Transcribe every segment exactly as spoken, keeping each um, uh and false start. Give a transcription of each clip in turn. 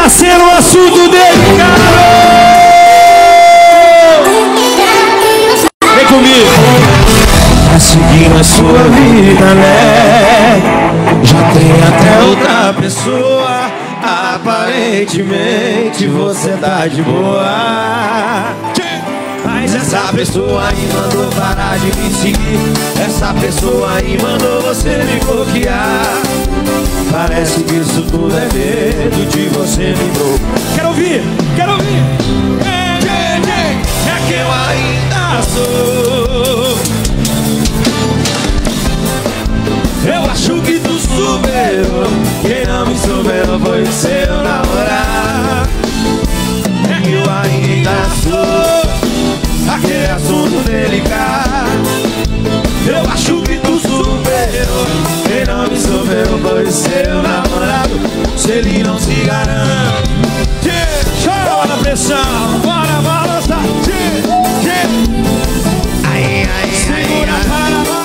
Tá sendo um assunto delicado. Vem comigo. Tá seguindo a sua vida, né? Já tem até outra pessoa. Aparentemente você tá de boa, mas essa pessoa aí mandou parar de me seguir. Essa pessoa aí mandou você me bloquear. Parece que isso tudo é medo de você me bloquear. Quero ouvir, quero ouvir. É que eu ainda sou. Eu acho que tu superou. Quem não me superou foi o seu namorado. É que eu ainda sou aquele assunto delicado. Eu acho que tu superou. Quem não me superou foi o seu namorado. Se ele não se garante, chora na pressão. Bora balançar. Ai, ai, segura a cara.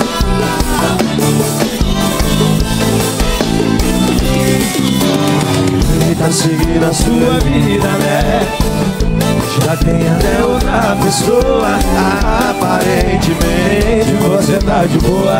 Ele tá seguindo a sua vida, né? Já tem até outra pessoa. Aparentemente você tá de boa,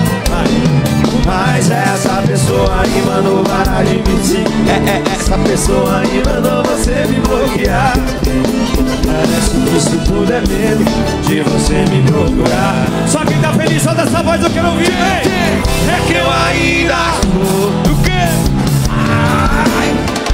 mas essa pessoa aí mandou parar de me seguir. É, é, essa pessoa aí mandou você me bloquear. Parece que isso tudo é medo de você me procurar. Só quem tá feliz só dessa voz eu quero ouvir, hein? É que eu ainda sou. O quê? Ai.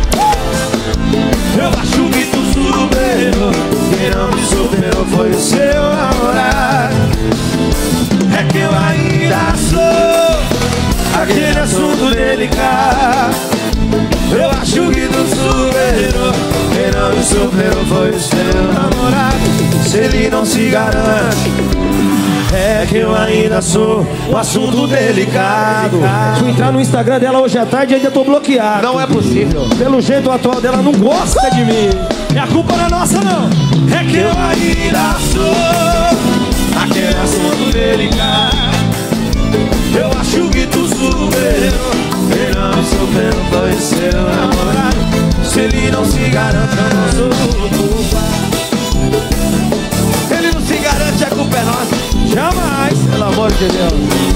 Eu acho que tu superou. Quem não me superou foi o seu namorado. É que eu ainda sou aquele assunto delicado. Eu acho que tu superou. Quem não me superou foi o seu namorado. Se ele não se garante, é que eu ainda sou o assunto delicado. Se eu entrar no Instagram dela hoje à tarde, ainda tô bloqueado. Não é possível. Pelo jeito atual dela, não gosta de mim. E a culpa não é nossa, não. É que eu ainda sou aquele assunto delicado. Eu acho que tu superou. Quem não me superou foi o seu namorado. Se ele não se garante, eu não sou culpado. Se ele não se garante, a culpa é nossa. Jamais, pelo amor de Deus.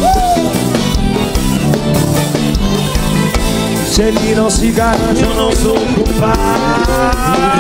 Se ele não se garante, eu não sou culpado.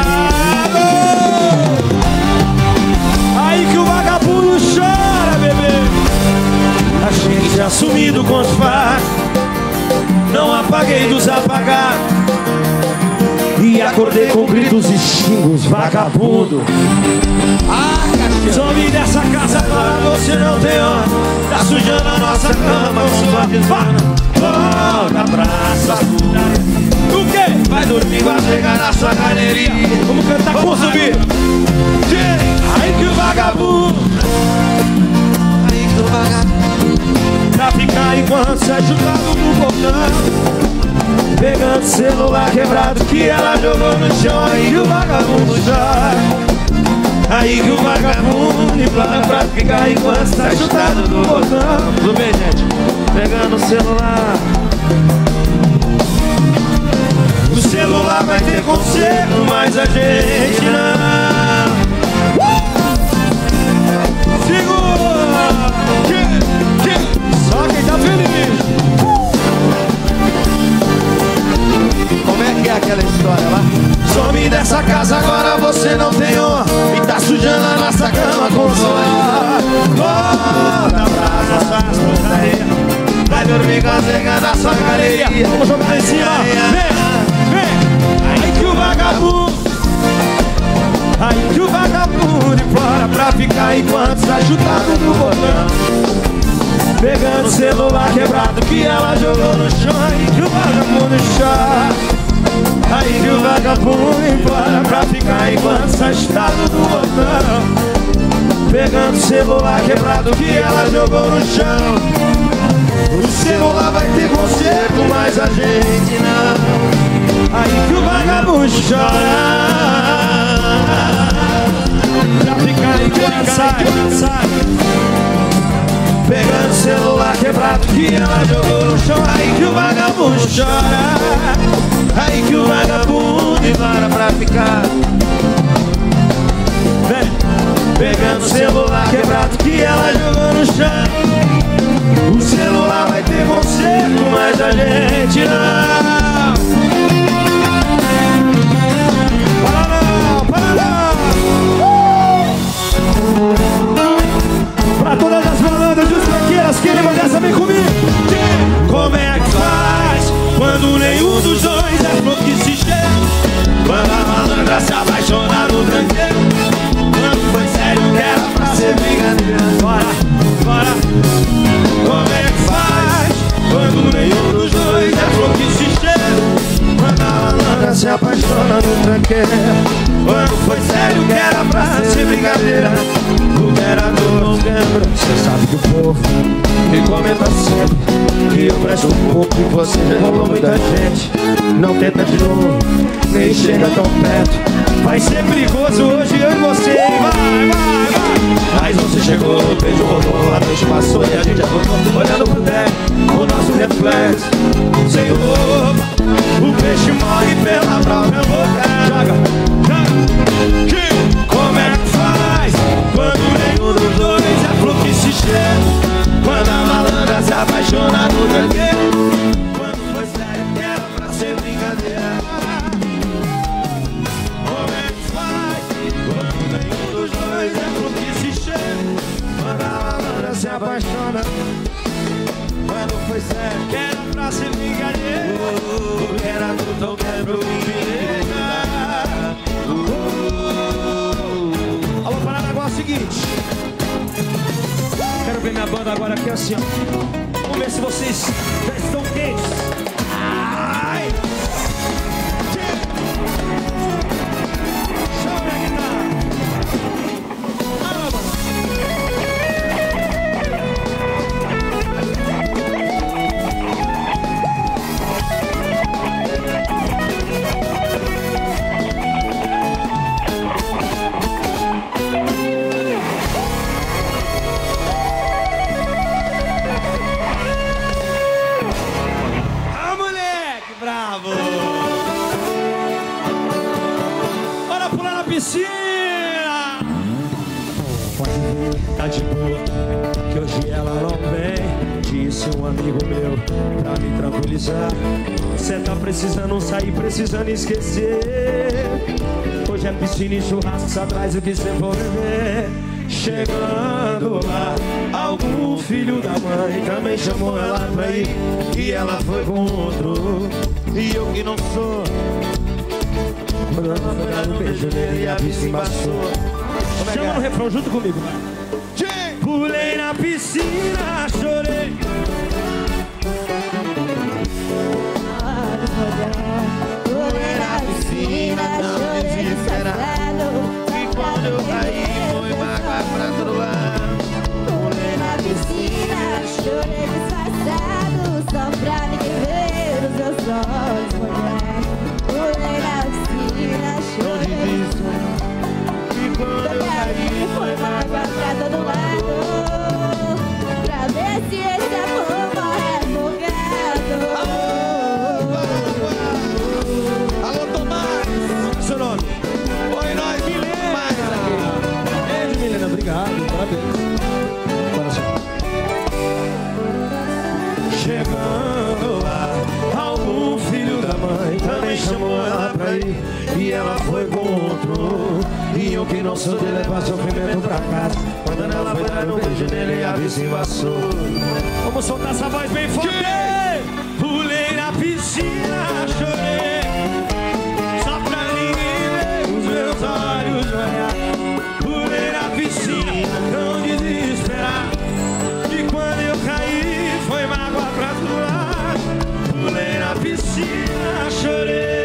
Aí que o vagabundo chora, bebê. A gente assumido com os fatos. Não apaguei dos apagados. E acordei com gritos e xingos, vagabundo. Ah, some dessa casa para você não ter honra. Tá sujando a nossa cama com sua desvana. Volta pra sua puta. O quê? Vai dormir, vai pegar na sua galeria. Vamos cantar com subir. Aí que o vagabundo. Aí que o vagabundo. Pra ficar enquanto se ajudado no portão. Pegando celular quebrado que ela jogou no chão. Aí que o vagabundo chora. Aí que o vagabundo implora pra ficar enquanto está chutado no botão. Tudo bem, gente? Pegando o celular. O celular vai ter conserto, mas a gente não. Segura! Só quem tá feliz. Como é que é aquela história lá? Some dessa casa, agora você não tem honra. E tá sujando a nossa cama com suor. Volta pra nossa putaria. Vai dormir com a cega na sua galeria. Vamos jogar em cima. Vem, vem. Aí que o vagabundo. Aí que o vagabundo implora pra ficar enquanto está chutado no botão. Pegando o celular quebrado que ela jogou no chão. Aí que o vagabundo chora. Aí que o vagabundo implora pra ficar enquanto está chutado no botão. Pegando o celular quebrado que ela jogou no chão. O celular vai ter conserto, mas a gente não. Aí que o vagabundo chora. Pra ficar enquanto sai. Pegando o celular quebrado que ela jogou no chão. Aí que o vagabundo chora. Aí que o vagabundo capivara pra ficar. Vem, pegando o celular quebrado que ela jogou no chão. O celular vai ter conserto, mas a gente não. Para não, para não. Pra todas as malandras e os tranqueiras que lembram dessa, vem comigo. Como é que faz quando nenhum dos dois é flor que se cheira? Quando a malandra se apaixona no tranqueiro. Quando foi sério que era pra ser brincadeira. Bora, bora. Como é que faz quando nenhum dos dois é flor que se cheira? Quando a malandra se apaixona no tranqueiro. Quando foi sério que era pra ser brincadeira. O que era dor não lembra. Você sabe que o povo me comenta sempre que eu presto um pouco e você rolou muita gente. Não tenta de novo, nem chega tão perto. Vai ser perigoso hoje eu e você. Vai, vai, vai. Mas você chegou, o beijo rolou, a noite passou e a gente adotou. Olhando pro deck, o nosso reflexo. Sem roupa, o peixe morre pela própria boca. Joga, joga. Como é que faz quando nenhum dos dois é flor que se cheira? Quando a malandra se apaixona no tranqueiro. Quando foi sério que era pra ser brincadeira. Como é que faz quando nenhum dos dois é flor que se cheira? Quando a malandra se apaixona. Quando foi sério que era pra ser brincadeira. O que era tudo não quebra o Alô, Paranaguá, é o seguinte. Quero ver minha banda agora aqui assim, ó. Vamos ver se vocês já estão quentes. Ai! Chama minha guitarra. Alô, mano. Piscina. Tá de boa, que hoje ela não vem. Disse um amigo meu pra me tranquilizar. Cê tá precisando sair, precisando esquecer. Hoje é piscina e churrasco, só traz o que cê for beber. Chegando lá, algum filho da mãe também chamou ela pra ir. E ela foi com outro, e eu que não sou. Quando ela foi dar um beijo nele e a vista embaçou. Chama no refrão junto comigo. Pulei na piscina, chorei. Pulei na piscina, chorei desesperado. E quando eu caí, foi mágoa pra todo lado. Pulei na piscina, chorei disfarçado. Só pra ninguém ver os meus olhos molhados. Pulei na piscina, chorei. E quando eu caí, foi mágoa pra todo lado. Pra ver se esse amor morre afogado. Alô, Tomás! Seu nome? Oi, nós, Milena! Beijo, Milena, obrigado, parabéns. Chegando lá, algum filho da mãe também chamou ela pra ir. E ela foi com outro. E eu que não sou de levar sofrimento pra casa. Quando ela foi dar um beijo nele, a vista embaçou. Vamos soltar essa voz bem forte. Pulei na piscina, chorei. Só pra ninguém ver os meus olhos olhar. Pulei na piscina, tão desesperado. E quando eu caí, foi mágoa pra todo lado. Pulei na piscina, chorei.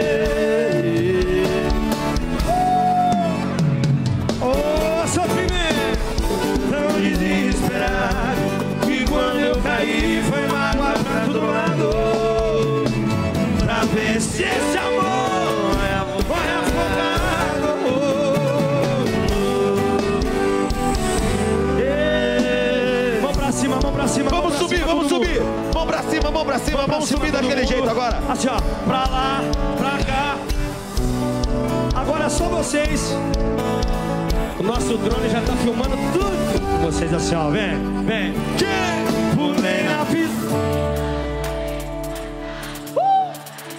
Oh, sofrimento, tão desesperado. E quando eu caí, foi mágoa pra todo lado. Pra ver se esse amor vai afogado. Mão pra cima, mão pra cima. Vamos subir, cima, vamos todo subir. mundo. Mão pra cima, mão pra cima. Mão pra Vamos cima, subir todo daquele mundo. jeito agora. Assim, ó, pra lá, pra cá. vocês. O nosso drone já tá filmando tudo com vocês assim, ó. Vem, vem. Pulei na pista. Uh!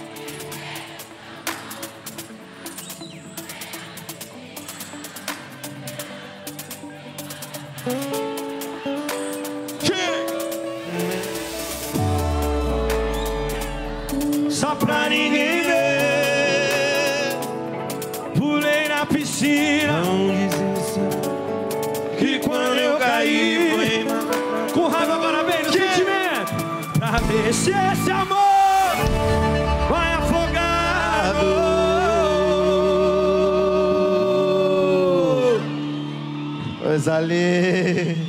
Só pra ninguém ver, pulei na piscina. Não desista, que quando eu caí foi com raiva, agora vem no sentimento, pra ver se esse amor vai afogar. Coisa linda.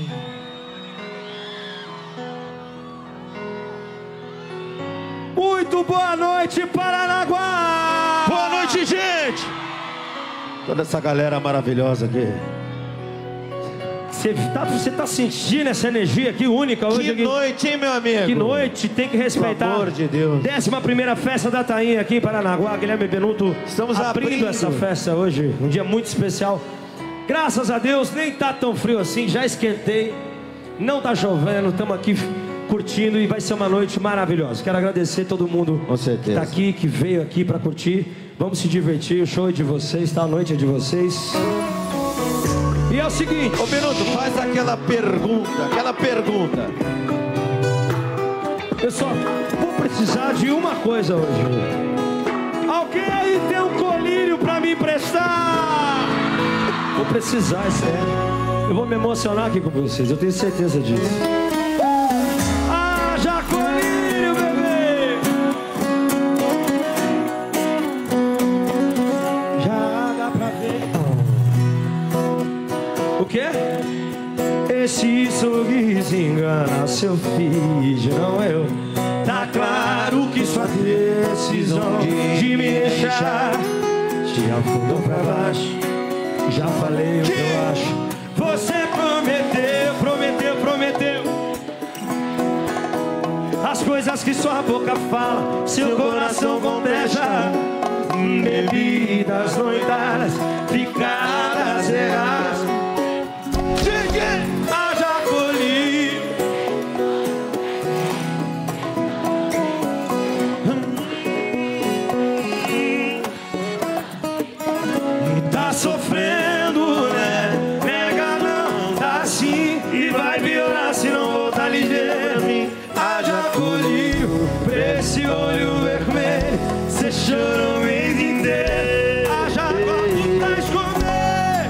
Muito boa noite, Paranaguá! Boa noite, gente! Toda essa galera maravilhosa aqui. Você tá, você tá sentindo essa energia aqui única hoje? Que aqui? noite, hein, meu amigo? Que noite, tem que respeitar. Pelo amor de Deus. Décima primeira festa da Tainha aqui em Paranaguá. Guilherme Benuto. Estamos abrindo, abrindo essa festa hoje. Um dia muito especial. Graças a Deus, nem tá tão frio assim. Já esquentei. Não tá chovendo. Estamos aqui curtindo e vai ser uma noite maravilhosa. Quero agradecer todo mundo Com certeza. que tá aqui, que veio aqui pra curtir. Vamos se divertir. O show é de vocês, tá? A noite é de vocês. E é o seguinte, ô Benuto, faz aquela pergunta, aquela pergunta. eu só vou precisar de uma coisa hoje. Alguém aí tem um colírio pra me emprestar? Vou precisar, é sério. Eu vou me emocionar aqui com vocês, eu tenho certeza disso. Ah, já colírio, bebê! Já dá pra ver. O quê? Esse sorriso engana seu filho, não eu. Tá claro que sua decisão de, de me deixar te afundou pra baixo. Já falei o que eu acho. Você prometeu, prometeu, prometeu as coisas que sua boca fala, seu coração contesta. Bebidas noitadas, picadas erradas. Haja colírio. Tá sofrendo, né? Nega não, tá assim e vai piorar se não voltar ligeiro. Haja colírio pra esse olho vermelho. Cê chorou o mês inteiro. Haja copo pra esconder.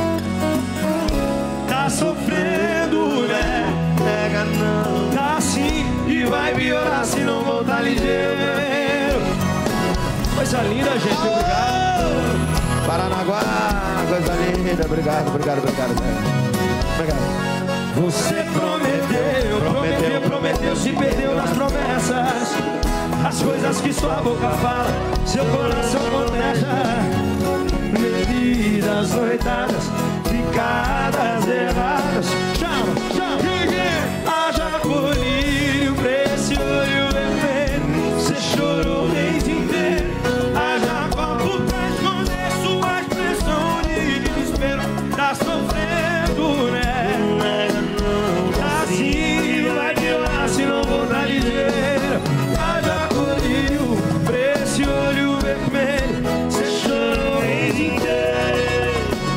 Tá sofrendo, né? Nega não, tá assim e vai piorar se não voltar ligeiro. Coisa linda, gente, obrigado. Paranaguá, coisa linda, obrigado, obrigado, obrigado. Obrigado. Você prometeu, prometeu, prometeu, se perdeu nas promessas. As coisas que sua boca fala, seu coração contesta. Bebidas noitadas, picadas erradas. Chama, chama. Haja colírio pra esse olho vermelho. Você chorou o mês inteiro. Haja copo pra esconder sua expressão de desespero. Tá sofrendo, né? Tá assim, vai piorar se não voltar ligeiro. Haja colírio pra esse olho vermelho. Você chorou o mês inteiro.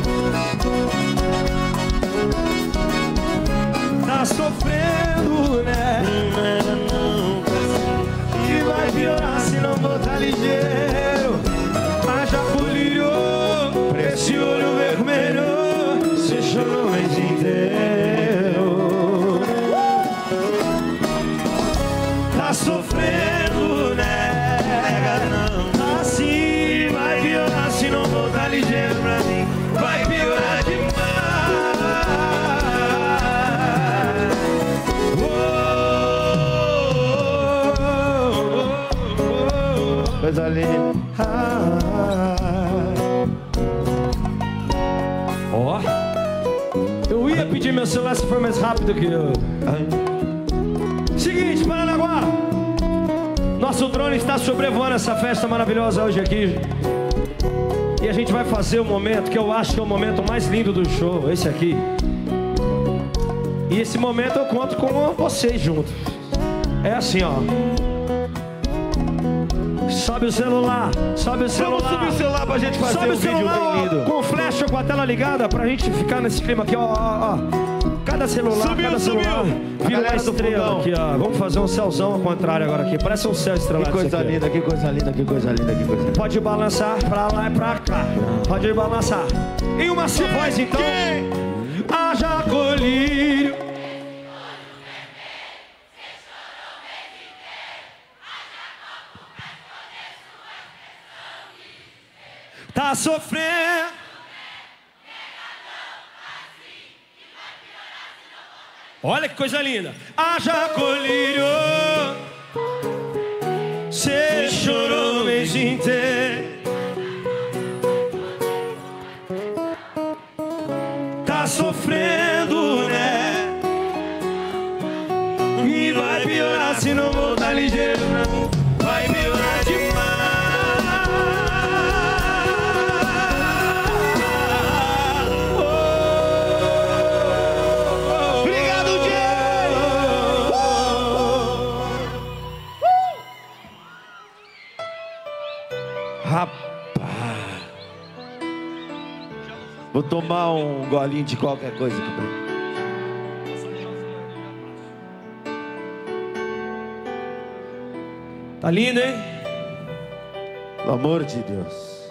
Tá sofrendo, né? E vai piorar se não voltar ligeiro. Haja colírio pra esse olho vermelho. Você chorou o mês inteiro. Tá sofrendo, né? Assim vai piorar se não voltar ligeiro pra mim. Vai piorar demais. Coisa linda. Ó, eu ia pedir meu celular se for mais rápido que eu. Seguinte, Paranaguá, nosso drone está sobrevoando essa festa maravilhosa hoje aqui. E a gente vai fazer o momento que eu acho que é o momento mais lindo do show, esse aqui. E esse momento eu conto com vocês juntos. É assim, ó. Sobe o celular, sobe o celular. Vamos subir o celular pra gente fazer um vídeo bem lindo. Com flash ou com a tela ligada pra gente ficar nesse clima aqui, ó, ó, ó. Cada celular, subiu, cada celular vira uma estrela aqui, ó. Vamos fazer um céuzão ao contrário agora aqui. Parece um céu estrelado. Que coisa linda, que coisa linda, que coisa linda, que coisa linda. Pode balançar pra lá e pra cá. Pode balançar. E uma só voz então. Haja colírio. Tá sofrendo. Olha que coisa linda. Haja colírio. Cê chorou o mês inteiro. Tá sofrendo, né? E vai piorar se não voltar ligeiro, não. Vai piorar demais. Rapaz, vou tomar um golinho de qualquer coisa aqui. Tá lindo, hein? Pelo amor de Deus.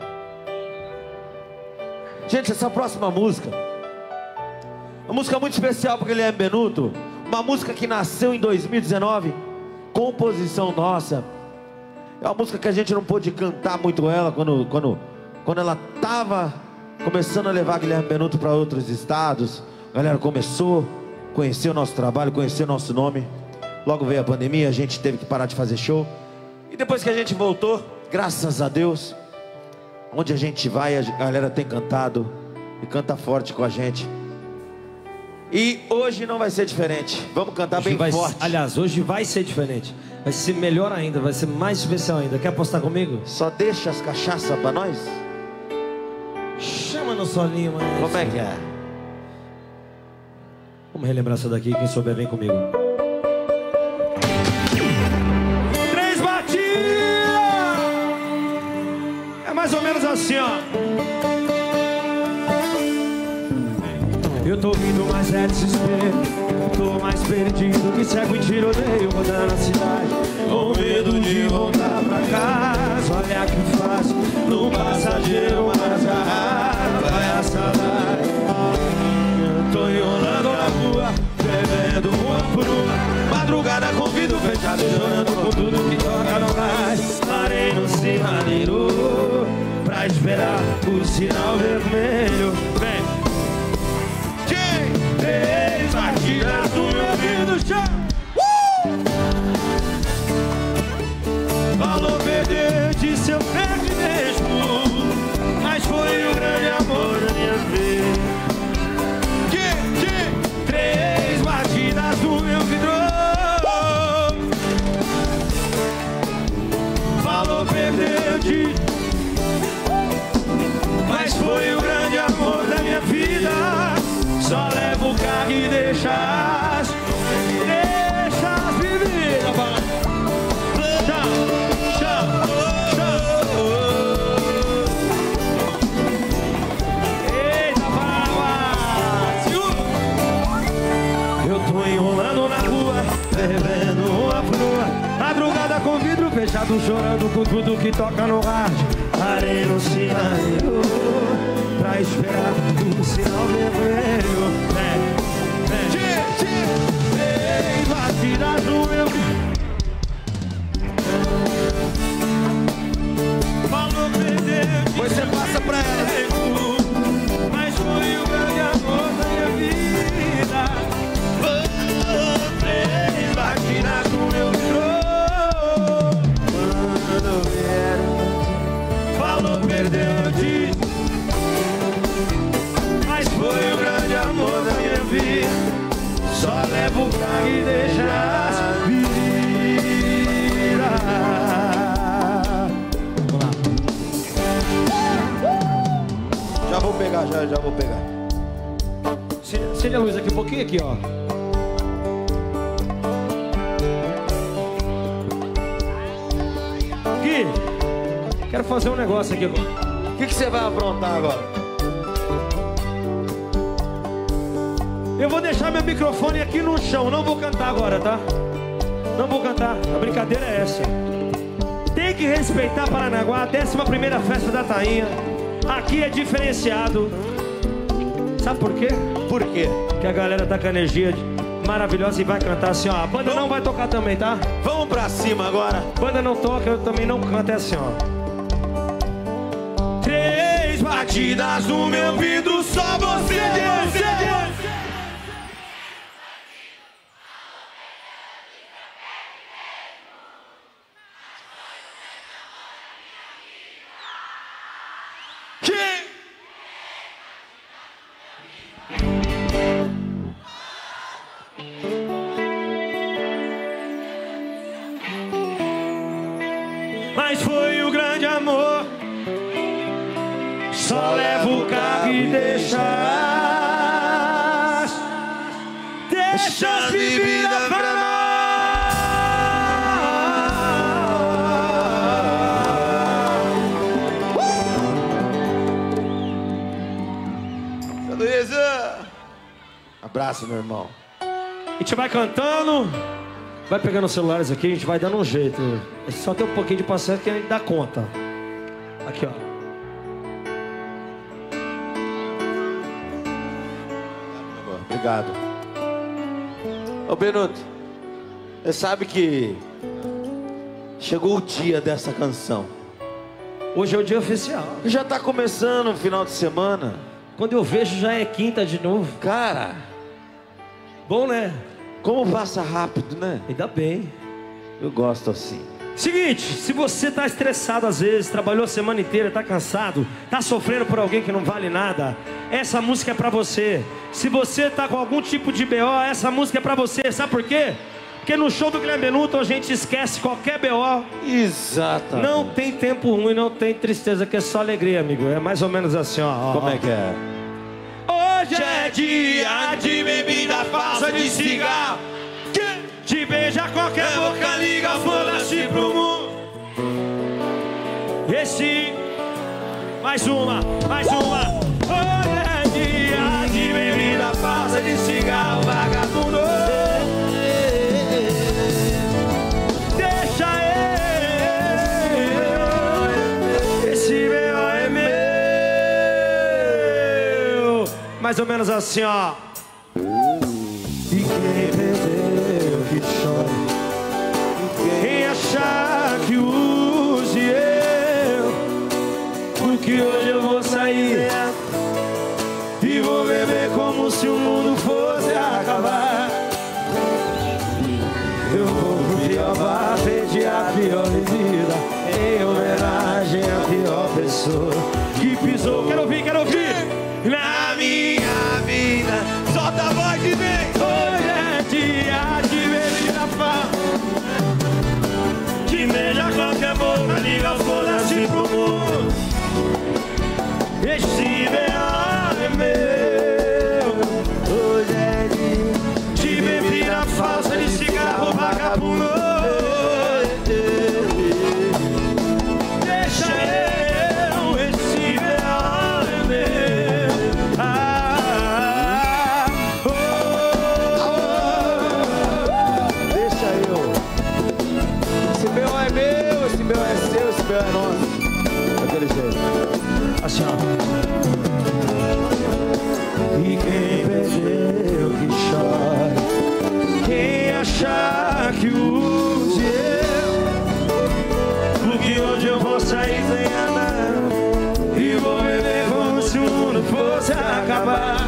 Gente, essa próxima música, uma música muito especial para o Guilherme Benuto. Uma música que nasceu em dois mil e dezenove, composição nossa. É uma música que a gente não pôde cantar muito ela quando, quando, quando ela estava começando a levar Guilherme Benuto para outros estados. A galera começou a conhecer o nosso trabalho, conhecer o nosso nome. Logo veio a pandemia, a gente teve que parar de fazer show. E depois que a gente voltou, graças a Deus, onde a gente vai, a galera tem cantado e canta forte com a gente. E hoje não vai ser diferente. Vamos cantar Hoje bem vai, forte. aliás, hoje vai ser diferente. Vai ser melhor ainda, vai ser mais especial ainda. Quer apostar comigo? Só deixa as cachaças pra nós? Chama no solinho, mas... Como é que é? Vamos relembrar essa daqui, quem souber vem comigo. Três batidas! É mais ou menos assim, ó. Eu tô rindo, mas é desespero. Tô mais perdido que cego em tiroteio, rodando a cidade, com medo de voltar pra casa. Olha que fácil, no passageiro, mas a vai a saudade. Tô enrolando na rua, bebendo uma por uma. Madrugada com vidro fechado, chorando por tudo que toca no gás. Parei no sinaleiro pra esperar o sinal vermelho. Vem. Três batidas do meu ouvido, chão. Uh! Falou perder de seu perto mesmo, mas foi o grande amor da minha vida. Que, que? Três batidas do meu vidro. Falou perder de, mas foi o grande amor da minha vida. Só leva o carro e deixa as, deixa as bebidas. Chão, chão, chão. Eita, Paraguai. Eu tô enrolando na rua, bebendo uma flor. Madrugada com vidro fechado, chorando com tudo que toca no rádio. Parei no sinaleiro pra esperar o sinal vermelho. Vem, vem. Três batidas do meu. Falou perder. Você passa pra ela. Mas foi o grande amor da minha vida. Três batidas do meu trono. Quando vier, falou perdeu de. Mas foi o grande amor da minha vida. Só levo o carro e deixa as vidas. Vamos lá. vou pegar, já, já vou pegar. Acende a luz aqui um pouquinho aqui, ó. Gui, quero fazer um negócio aqui agora. O que, que você vai aprontar agora? Eu vou deixar meu microfone aqui no chão. Não vou cantar agora, tá? Não vou cantar. A brincadeira é essa. Tem que respeitar Paranaguá, a décima primeira festa da Tainha. Aqui é diferenciado. Sabe por quê? Por quê? Porque a galera tá com energia maravilhosa e vai cantar assim, ó. A banda não vai tocar também, tá? Vamos pra cima agora. A banda não toca, eu também não canto, é assim, ó. Três batidas no meu ouvido, só você, você, você. Mas foi o grande amor. Só leva o carro e deixa Deixa as bebidas pra nós. Beleza? Abraço, meu irmão. A gente vai cantando. Vai pegando os celulares aqui, a gente vai dando um jeito. É só ter um pouquinho de paciência que a gente dá conta. Aqui, ó. Obrigado. Ô Benuto, você sabe que chegou o dia dessa canção. Hoje é o dia oficial. Já tá começando o final de semana. Quando eu vejo já é quinta de novo. Cara, bom, né? como passa rápido, né? Ainda bem. Eu gosto assim. Seguinte, se você tá estressado às vezes, trabalhou a semana inteira, tá cansado, tá sofrendo por alguém que não vale nada, essa música é pra você. Se você tá com algum tipo de B O, essa música é pra você. Sabe por quê? Porque no show do Guilherme Benuto a gente esquece qualquer B O. Exatamente. Não tem tempo ruim, não tem tristeza, que é só alegria, amigo. É mais ou menos assim, ó. Como ó. é que é? Hoje é dia de bebida falsa, de cigarro, de beijar qualquer boca, liga, foda-se pro mundo. Esse, mais uma, mais uma. Hoje é dia de bebida falsa, de cigarro, vagabundo. Deixa eu, esse B O é meu. Mais ou menos assim, ó. E quem perdeu que chore, quem achar que use eu, porque hoje eu vou sair e vou beber como se o mundo fosse acabar. Eu vou pro pior bar, pedir a pior bebida, em homenagem à pior pessoa que pisou. Quero ouvir, quero ouvir. Na minha vida, solta a voz de dentro. Hoje é dia de bebida falsa, que beija qualquer boca, liga o foda-se pro mundo. Esse B O é meu. Hoje é dia de bebida falsa, de cigarro, vagabundo. Deixa eu, esse B O é meu. Ah, oh, oh, Deixa eu. Esse B O é meu, esse B O é seu, esse B O é nosso. Daquele jeito. assim, ó. E quem perdeu que chore, quem achar que use eu, porque hoje eu vou sair sem nada e vou beber como se o mundo fosse acabar.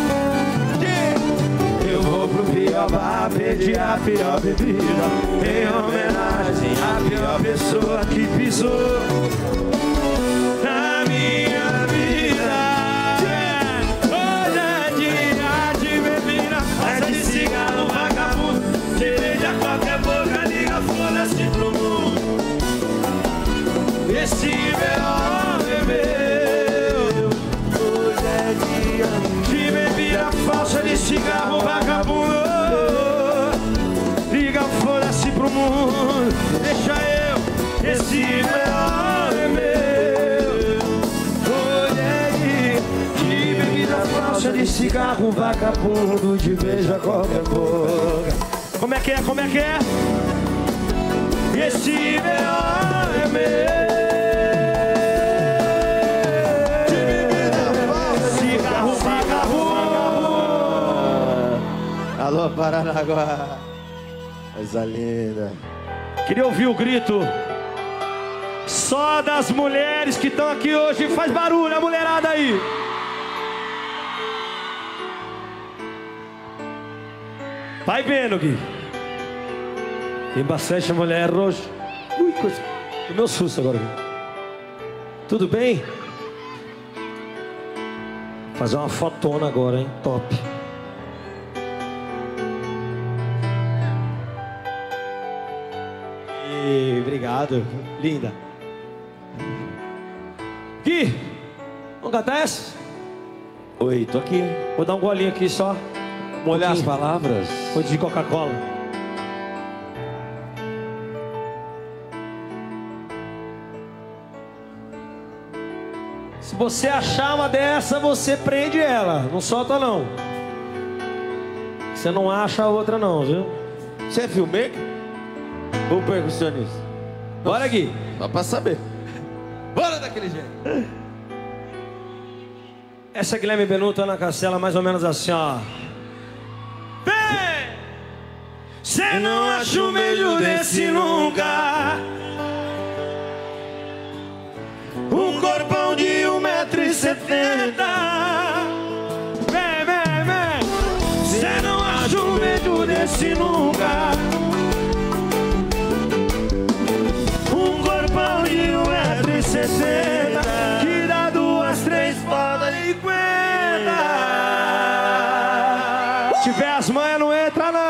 Eu vou pro pior bar, pedir a pior bebida, em homenagem à pior pessoa que pisou na minha vida. Hoje é dia de bebida, faz de cigarro, vagabundo, que beija qualquer boca, liga, foda-se pro mundo. Esse B O é meu. cigarro vagabundo, te vejo a qualquer boca. Como é que é, como é que é? Esse B O é meu. Cigarro vagabundo. Alô, Paranaguá. Coisa linda. Queria ouvir o grito só das mulheres que estão aqui hoje. Faz barulho, a mulherada aí. Vai vendo, Gui. Tem bastante mulher hoje. Ui, coisa. O meu susto agora, Gui. Tudo bem? Vou fazer uma fotona agora, hein? Top. E... Obrigado. Linda. Gui, vamos cantar essa? Oi, tô aqui. Vou dar um golinho aqui só. Molhar as palavras. Vou de Coca-Cola. Se você achar uma dessa, você prende ela. Não solta não. Você não acha a outra não, viu? Você é filmmaker? Ou percussionista? Bora, Gui. Só pra saber. Bora daquele jeito. Essa é Guilherme Benuto, Ana Castela, mais ou menos assim, ó. Vem! Cê não acha um beijo desse nunca. Um corpão de um metro e setenta. Vem, vem, vem. Cê não acha um beijo desse nunca. Um corpão de um metro e setenta. Que dá duas, três fodas e aguenta. Se tiver as manhas, não entra não.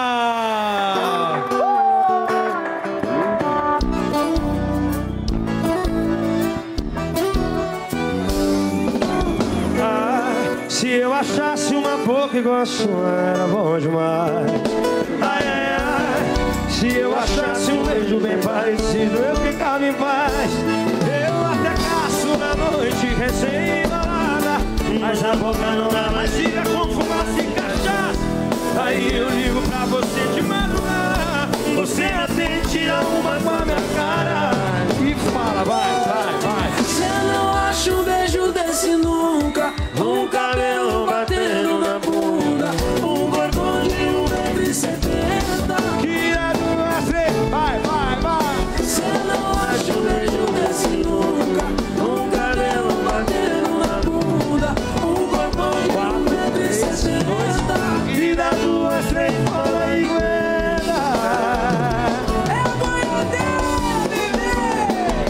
Ah, se eu achasse uma boca igual a sua, era bom demais. Ai, ai, ai. Se eu achasse um beijo bem parecido, eu ficava em paz. Eu até caço na noite recém-embalada, mas a boca não dá mais gira com fumaça e cachaça. Aí eu ligo pra você de madrugada, você atende, tira uma com a minha cara e fala, vai, vai, vai. Cê não acha um beijo desse nunca. Um cabelo batendo na bunda. Um corpão de um metro e setenta. Que é duas, três, vai, vai, vai. Cê não acha um beijo desse nunca. Um cabelo batendo na bunda. Um corpão de um metro e setenta. Que dá duas, três, fala e aguenta. É a boiadeira, bebê.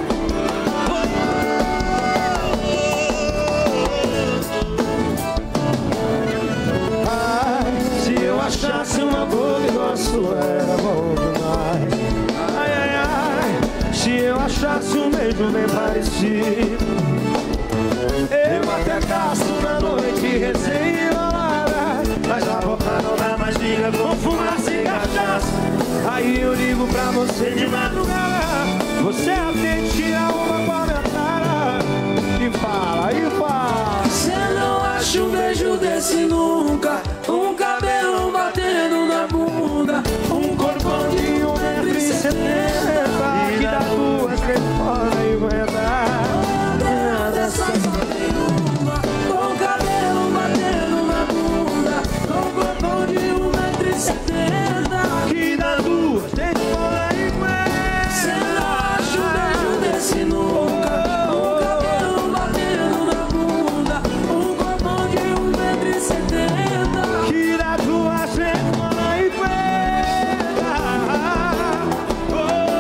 Ai, se eu achasse uma boca igual a sua, era bom demais. Ai, ai, ai, se eu achasse um beijo bem parecido, eu até gasto na noite recém-embalada, mas a boca não dá mais liga com fumaça e cachaça. Aí eu ligo pra você de madrugada, você atende, tira uma com a minha cara e fala, e fala. Cê não acha um beijo desse nunca. Um cabelo batendo na bunda. Um corpão de um metro e setenta. Que dá duas, três, fora e aguentar. Dessa só tem uma. Com cabelo batendo na bunda. Com corpão de um metro e setenta. Que dá duas, três, fora e aguentar. Cê não acha um beijo desse nunca. Um cabelo batendo na bunda. Um corpão de um metro e setenta. Que dá duas, três, fora e aguentar. Oh,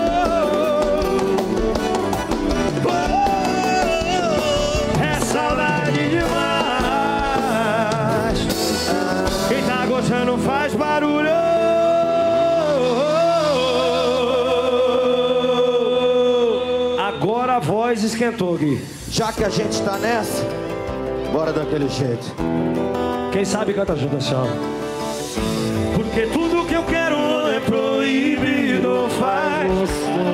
oh, oh. É saudade demais. Quem tá gostando faz barulho. Agora a voz esquentou, Gui. Já que a gente tá nessa, bora daquele jeito. Quem sabe canta junto assim, ó. Porque tudo que eu quero é proibido, faz.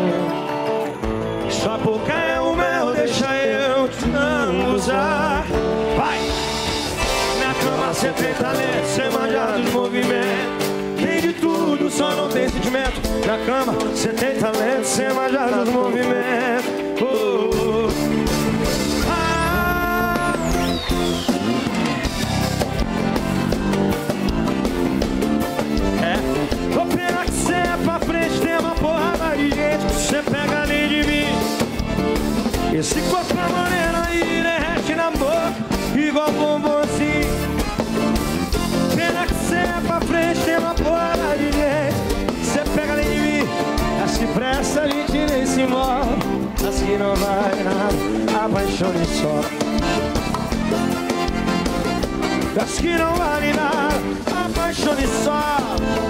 Sua boca é o mel, deixa eu te lambuzar. Vai! Na você tem talento, você manja dos movimentos. Tem de tudo, só não tem sentimento. Na cama, você tem talento, você manja dos movimentos. Oh, oh, oh. Ah. É, tô pena que você é pra frente, tem uma porrada de gente que você pega além de mim. Esse corpo moreno aí derrete na boca, igual bombonzinho. Pena que você é pra frente, tem uma porra de gente. Você pega além de mim, as que pressa a gente nem se move. As que não vale nada, apaixone só. As que não vale nada, apaixone só.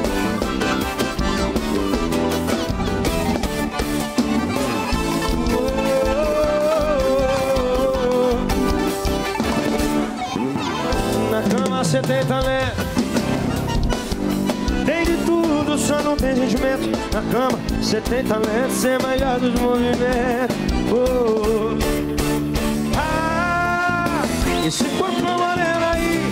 Na cama você tem talento, tem de tudo, só não tem sentimento. Na cama você tem talento, você manja dos movimentos. Oh, oh. Ah, esse corpo moreno aí.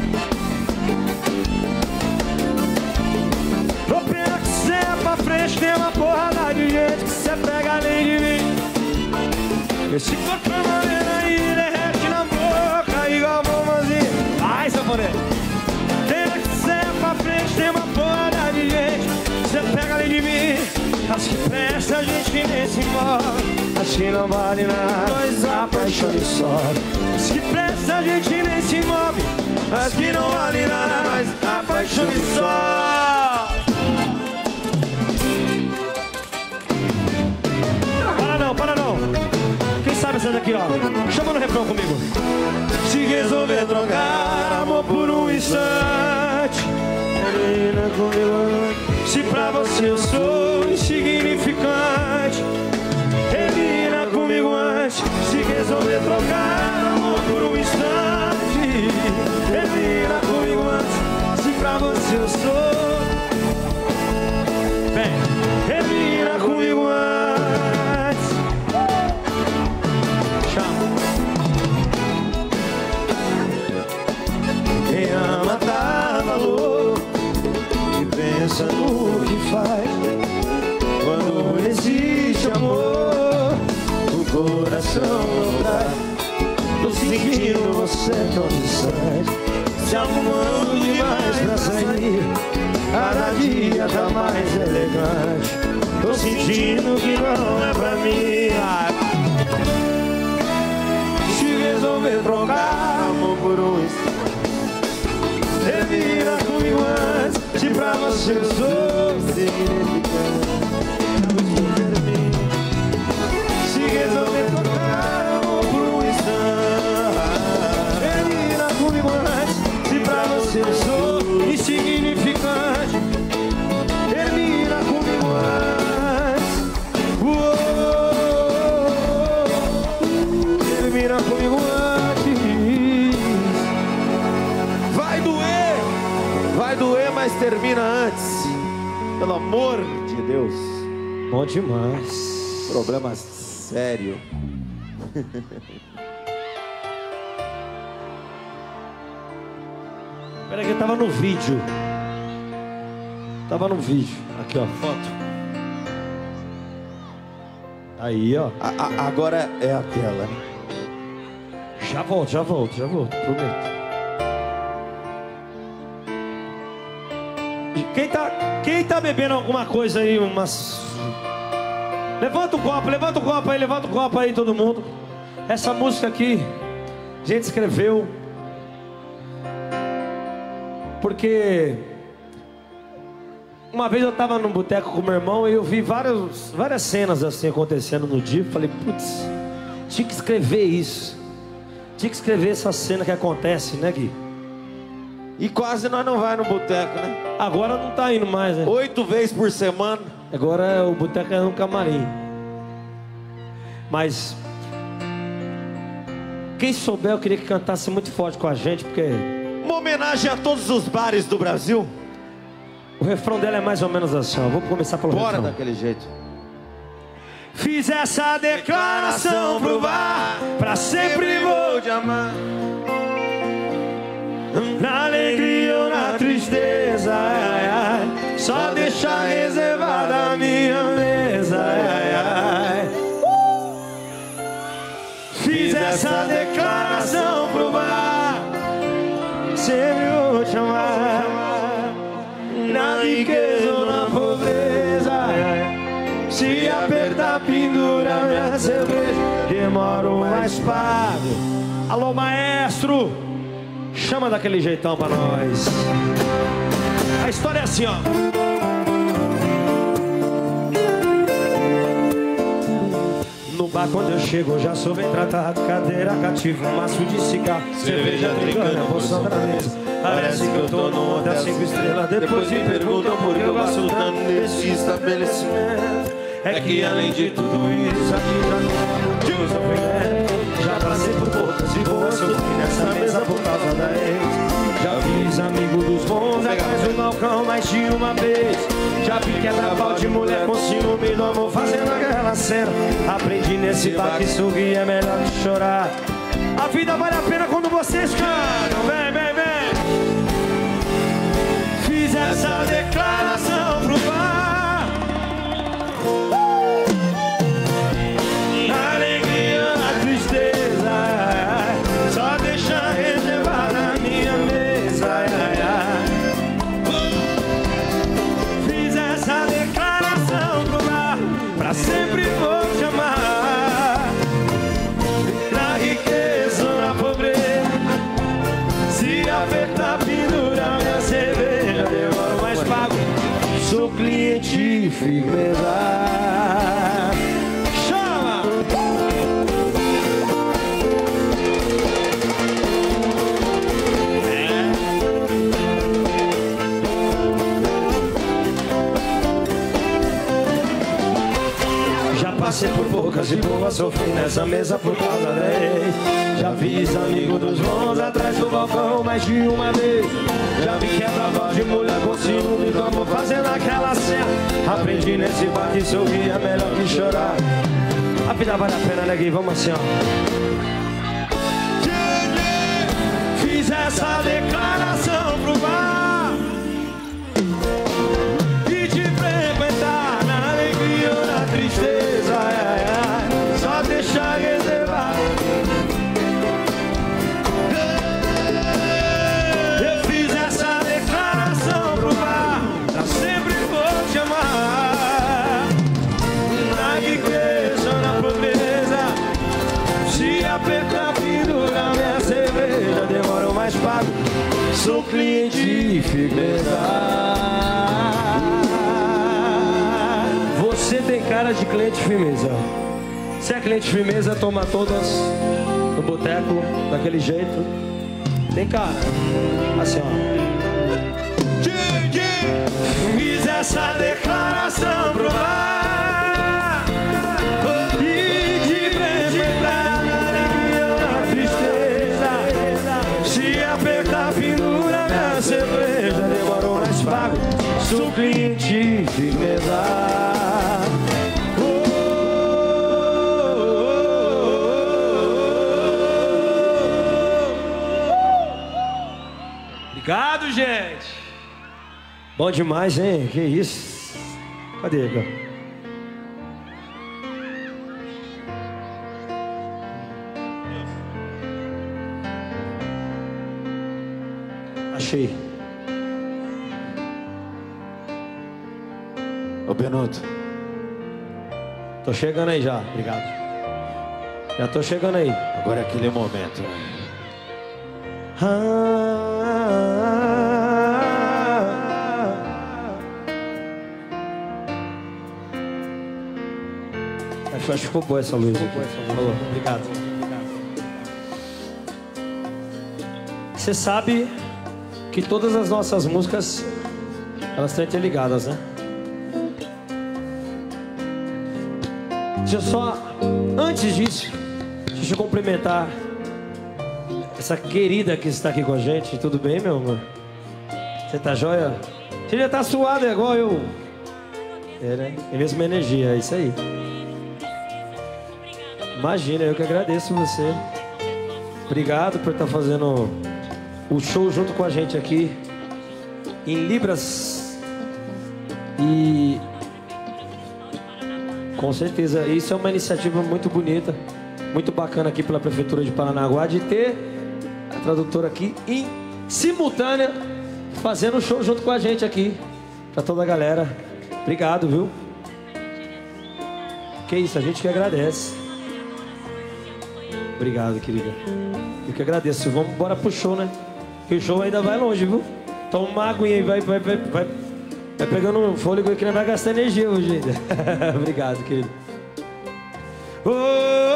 Tô pena que você é pra frente, tem uma porrada de gente que você pega além de mim. Esse corpo moreno aí derrete na boca, igual bombazinho. Ai, seu boné. Pena que você é pra frente, tem uma porra de gente. Você pega além de mim. As que presta a gente nem se move. As que não vale nada, nós apaixone só. As que presta a gente nem se move. As que não vale nada, nós apaixone só. Para não, para não. Quem sabe essa daqui, ó. Chama no refrão comigo. Se resolver trocar amor por um instante, termina comigo. Se pra você eu sou insignificante, termina comigo antes. Se resolver trocar amor por um instante, termina comigo antes. Se pra você eu sou, bem, termina comigo antes. Chama. Quem ama dá valor e pensa no que faz. Quando existe amor, o coração não dá. Tô sentindo você tão distante, se arrumando demais pra sair. Cada dia tá mais elegante. Tô sentindo que não é pra mim. Se resolver trocar amor por um instante, termina comigo antes. Se pra você eu sou significante, se resolver trocar amor por um instante, termina comigo antes. Se pra você eu sou insignificante, termina comigo antes. Uou, termina comigo antes. Vai doer, vai doer, mas termina antes. Pelo amor de Deus. Bom demais. Problema sério. Peraí que eu tava no vídeo. Tava no vídeo. Aqui, ó, foto. Aí, ó. A, a, agora é aquela. Já volto, já volto, já volto, prometo. Quem tá, quem tá bebendo alguma coisa aí, umas... Levanta o copo, levanta o copo aí, levanta o copo aí, todo mundo. Essa música aqui, a gente escreveu porque uma vez eu tava num boteco com meu irmão e eu vi várias, várias cenas assim acontecendo no dia. Falei, putz, tinha que escrever isso. Tinha que escrever essa cena que acontece, né, Gui? E quase nós não vai no boteco, né? Agora não tá indo mais, né? Oito vezes por semana. Agora o boteco é no camarim. Mas quem souber, eu queria que cantasse muito forte com a gente, porque... Uma homenagem a todos os bares do Brasil. O refrão dela é mais ou menos assim, ó. Vamos começar pelo refrão. Bora daquele jeito. Fiz essa declaração pro bar, pra sempre vou te amar. Na só deixar reservada a minha mesa. Ai, ai. Fiz essa declaração pro bar, sempre vou te amar, na riqueza ou na pobreza. Se apertar, pendura minha cerveja, demoro mais pago. Alô, maestro, chama daquele jeitão pra nós. A história é assim, ó. No bar quando eu chego, já sou bem tratado. Cadeira cativa, um maço de cigarro, cerveja trincando, a poção na mesa. Parece que eu tô no hotel cinco estrelas. Depois me perguntam por que eu gasto tanto nesse estabelecimento. É que além de tudo isso aqui já não de uso já passei por poucas e boas, sofri nessa mesa por causa da ex. Já fiz amigo dos bons atrás do balcão mais de uma vez. Já vi quebra-pau de mulher com ciúme do amor fazendo aquela cena. Aprendi nesse bar que sorrir é melhor que chorar. A vida vale a pena quando vocês cantam. Vem, vem, vem. Fiz essa declaração pro bar. A alegria, a tristeza, só deixar reservada a minha mesa. Ai, ai, ai. Fiz essa declaração pro bar, pra sempre vou te amar, na riqueza ou na pobreza. Se apertar, pendura minha cerveja, demoro mais pago. Sou cliente firmeza. Passei por poucas e boas, sofri nessa mesa por causa da ex. Já fiz amigo dos bons atrás do balcão mais de uma vez. Já vi quebra-pau de mulher com ciúme do amor fazendo aquela cena. Aprendi nesse bar que sorrir é melhor que chorar. A vida vale a pena, neguinho, vamos assim, ó. Fiz essa declaração pro bar e te frequentar na alegria ou na tristeza. Ai, ai, ai, só deixar reservar. Eu fiz essa declaração pro bar, pra sempre vou te amar, na riqueza ou na pobreza. Se apertar, pendura minha cerveja, demora mais pago. Sou cliente de firmeza. Você tem cara de cliente firmeza. Se é cliente firmeza, toma todas no boteco, daquele jeito. Tem cara. Assim, ó. Fiz essa declaração pro bar e de frente pra na tristeza. Se apertar, pendura minha cerveja, demorou mais pago. Sou cliente firmeza. Obrigado, gente. Bom demais, hein? Que isso? Cadê, cara? Achei. Ô, Benuto. Tô chegando aí já. Obrigado. Já tô chegando aí. Agora é aquele momento. Ah, acho, acho que ficou boa essa luz. Falou. Obrigado. Você sabe que todas as nossas músicas, elas estão interligadas, né? Deixa eu só, antes disso, deixa eu cumprimentar essa querida que está aqui com a gente. Tudo bem, meu amor? Você tá joia? Você já tá suado, é igual eu. É, né? É a mesma energia, é isso aí. Imagina, eu que agradeço você. Obrigado por estar fazendo o show junto com a gente aqui em Libras. E com certeza, isso é uma iniciativa muito bonita, muito bacana aqui pela Prefeitura de Paranaguá, de ter a tradutora aqui em simultânea, fazendo o show junto com a gente aqui, pra toda a galera. Obrigado, viu? Que isso, a gente que agradece. Obrigado, querida. Eu que agradeço. Vamos embora pro show, né? Que o show ainda vai longe, viu? Toma uma aguinha aí, vai, vai, vai, vai, vai pegando um fôlego aí que não vai gastar energia hoje ainda. Obrigado, querido. Oh, oh,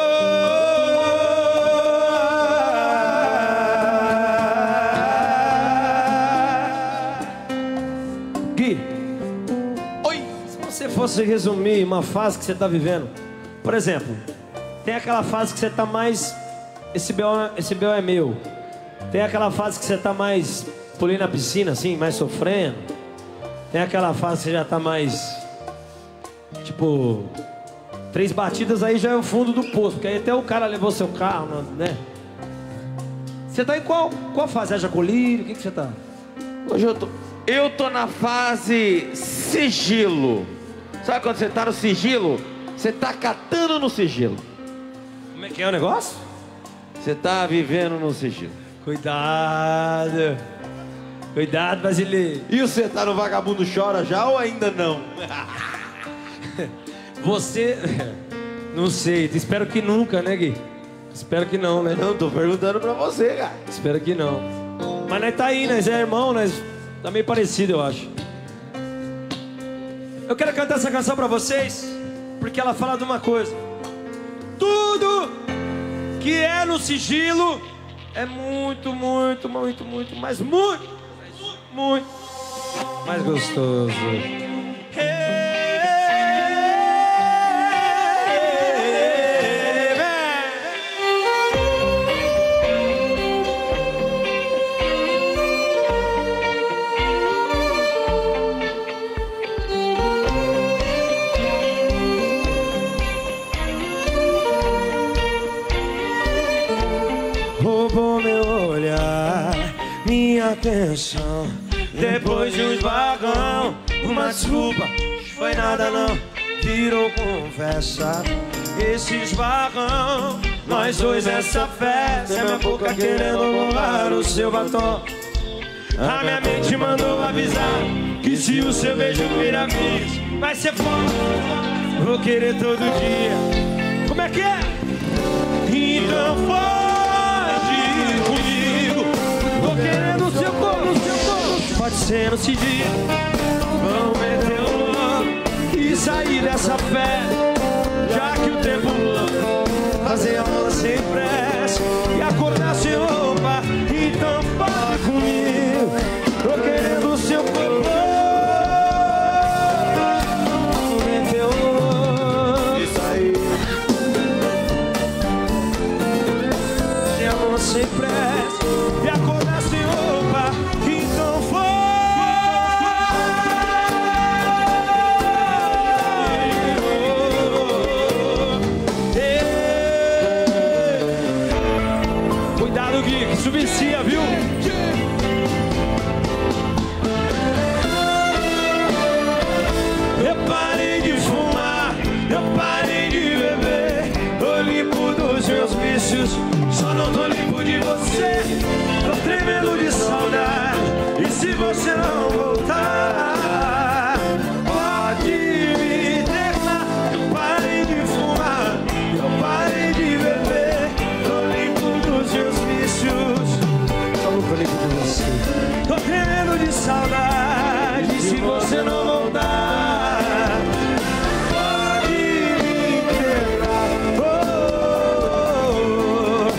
oh. Gui, oi. Se você fosse resumir uma fase que você está vivendo, por exemplo, tem aquela fase que você está mais... Esse B O, esse B O é meu. Tem aquela fase que você está mais... Pulei na piscina, assim, mais sofrendo. Tem aquela fase que você já está mais... Tipo... Três batidas aí já é o fundo do poço. Porque aí até o cara levou seu carro, né? Você tá em qual, qual fase? Haja colírio? O que que você tá? Hoje eu tô... Eu tô na fase sigilo. Sabe quando você tá no sigilo? Você tá catando no sigilo. Como é que é o negócio? Você tá vivendo no sigilo. Cuidado. Cuidado, brasileiro. E você tá no Vagabundo Chora já ou ainda não? Você... Não sei, espero que nunca, né, Gui? Espero que não, né? Não, tô perguntando pra você, cara. Espero que não. Mas nós tá aí, nós é irmão, nós tá meio parecido, eu acho. Eu quero cantar essa canção pra vocês, porque ela fala de uma coisa. Tudo que é no sigilo é muito, muito, muito, muito, mas muito, muito mais gostoso. Roubou meu olhar, minha atenção. Depois de um esbarrão, uma desculpa, foi nada não, virou conversa. Esse esbarrão, nós dois essa festa. É minha boca querendo borrar o seu batom. A minha mente mandou avisar que se o seu beijo virar bis, vai ser foda, vou querer todo dia. Como é que é? Então pode comigo, tô querendo o seu corpo, o seu corpo. Pode ser no sigilo, vamos meter o louco e sair dessa fé. Já que o tempo voa, fazer a mão sem pressa e acordar sem roupa. Então pode comigo, tô querendo o seu corpo. Meter o louco e sair sem pressa e acordar sem roupa. Então foi. Cuidado, Gui, que isso vicia, viu? Eu parei de fumar, eu parei de beber, tô limpo dos meus vícios, só não tô limpo de você. Tô tremendo de saudade, e se você não voltar, pode me internar. Eu parei de fumar, eu parei de beber, tô limpo dos meus vícios, só não tô limpo de você. Tô tremendo de saudade, e se você não voltar, pode me internar. Oh,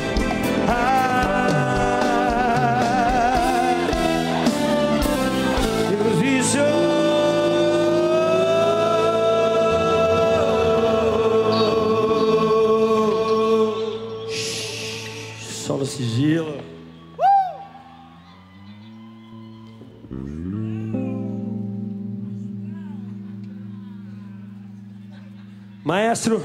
solo sigilo. Uh! Maestro,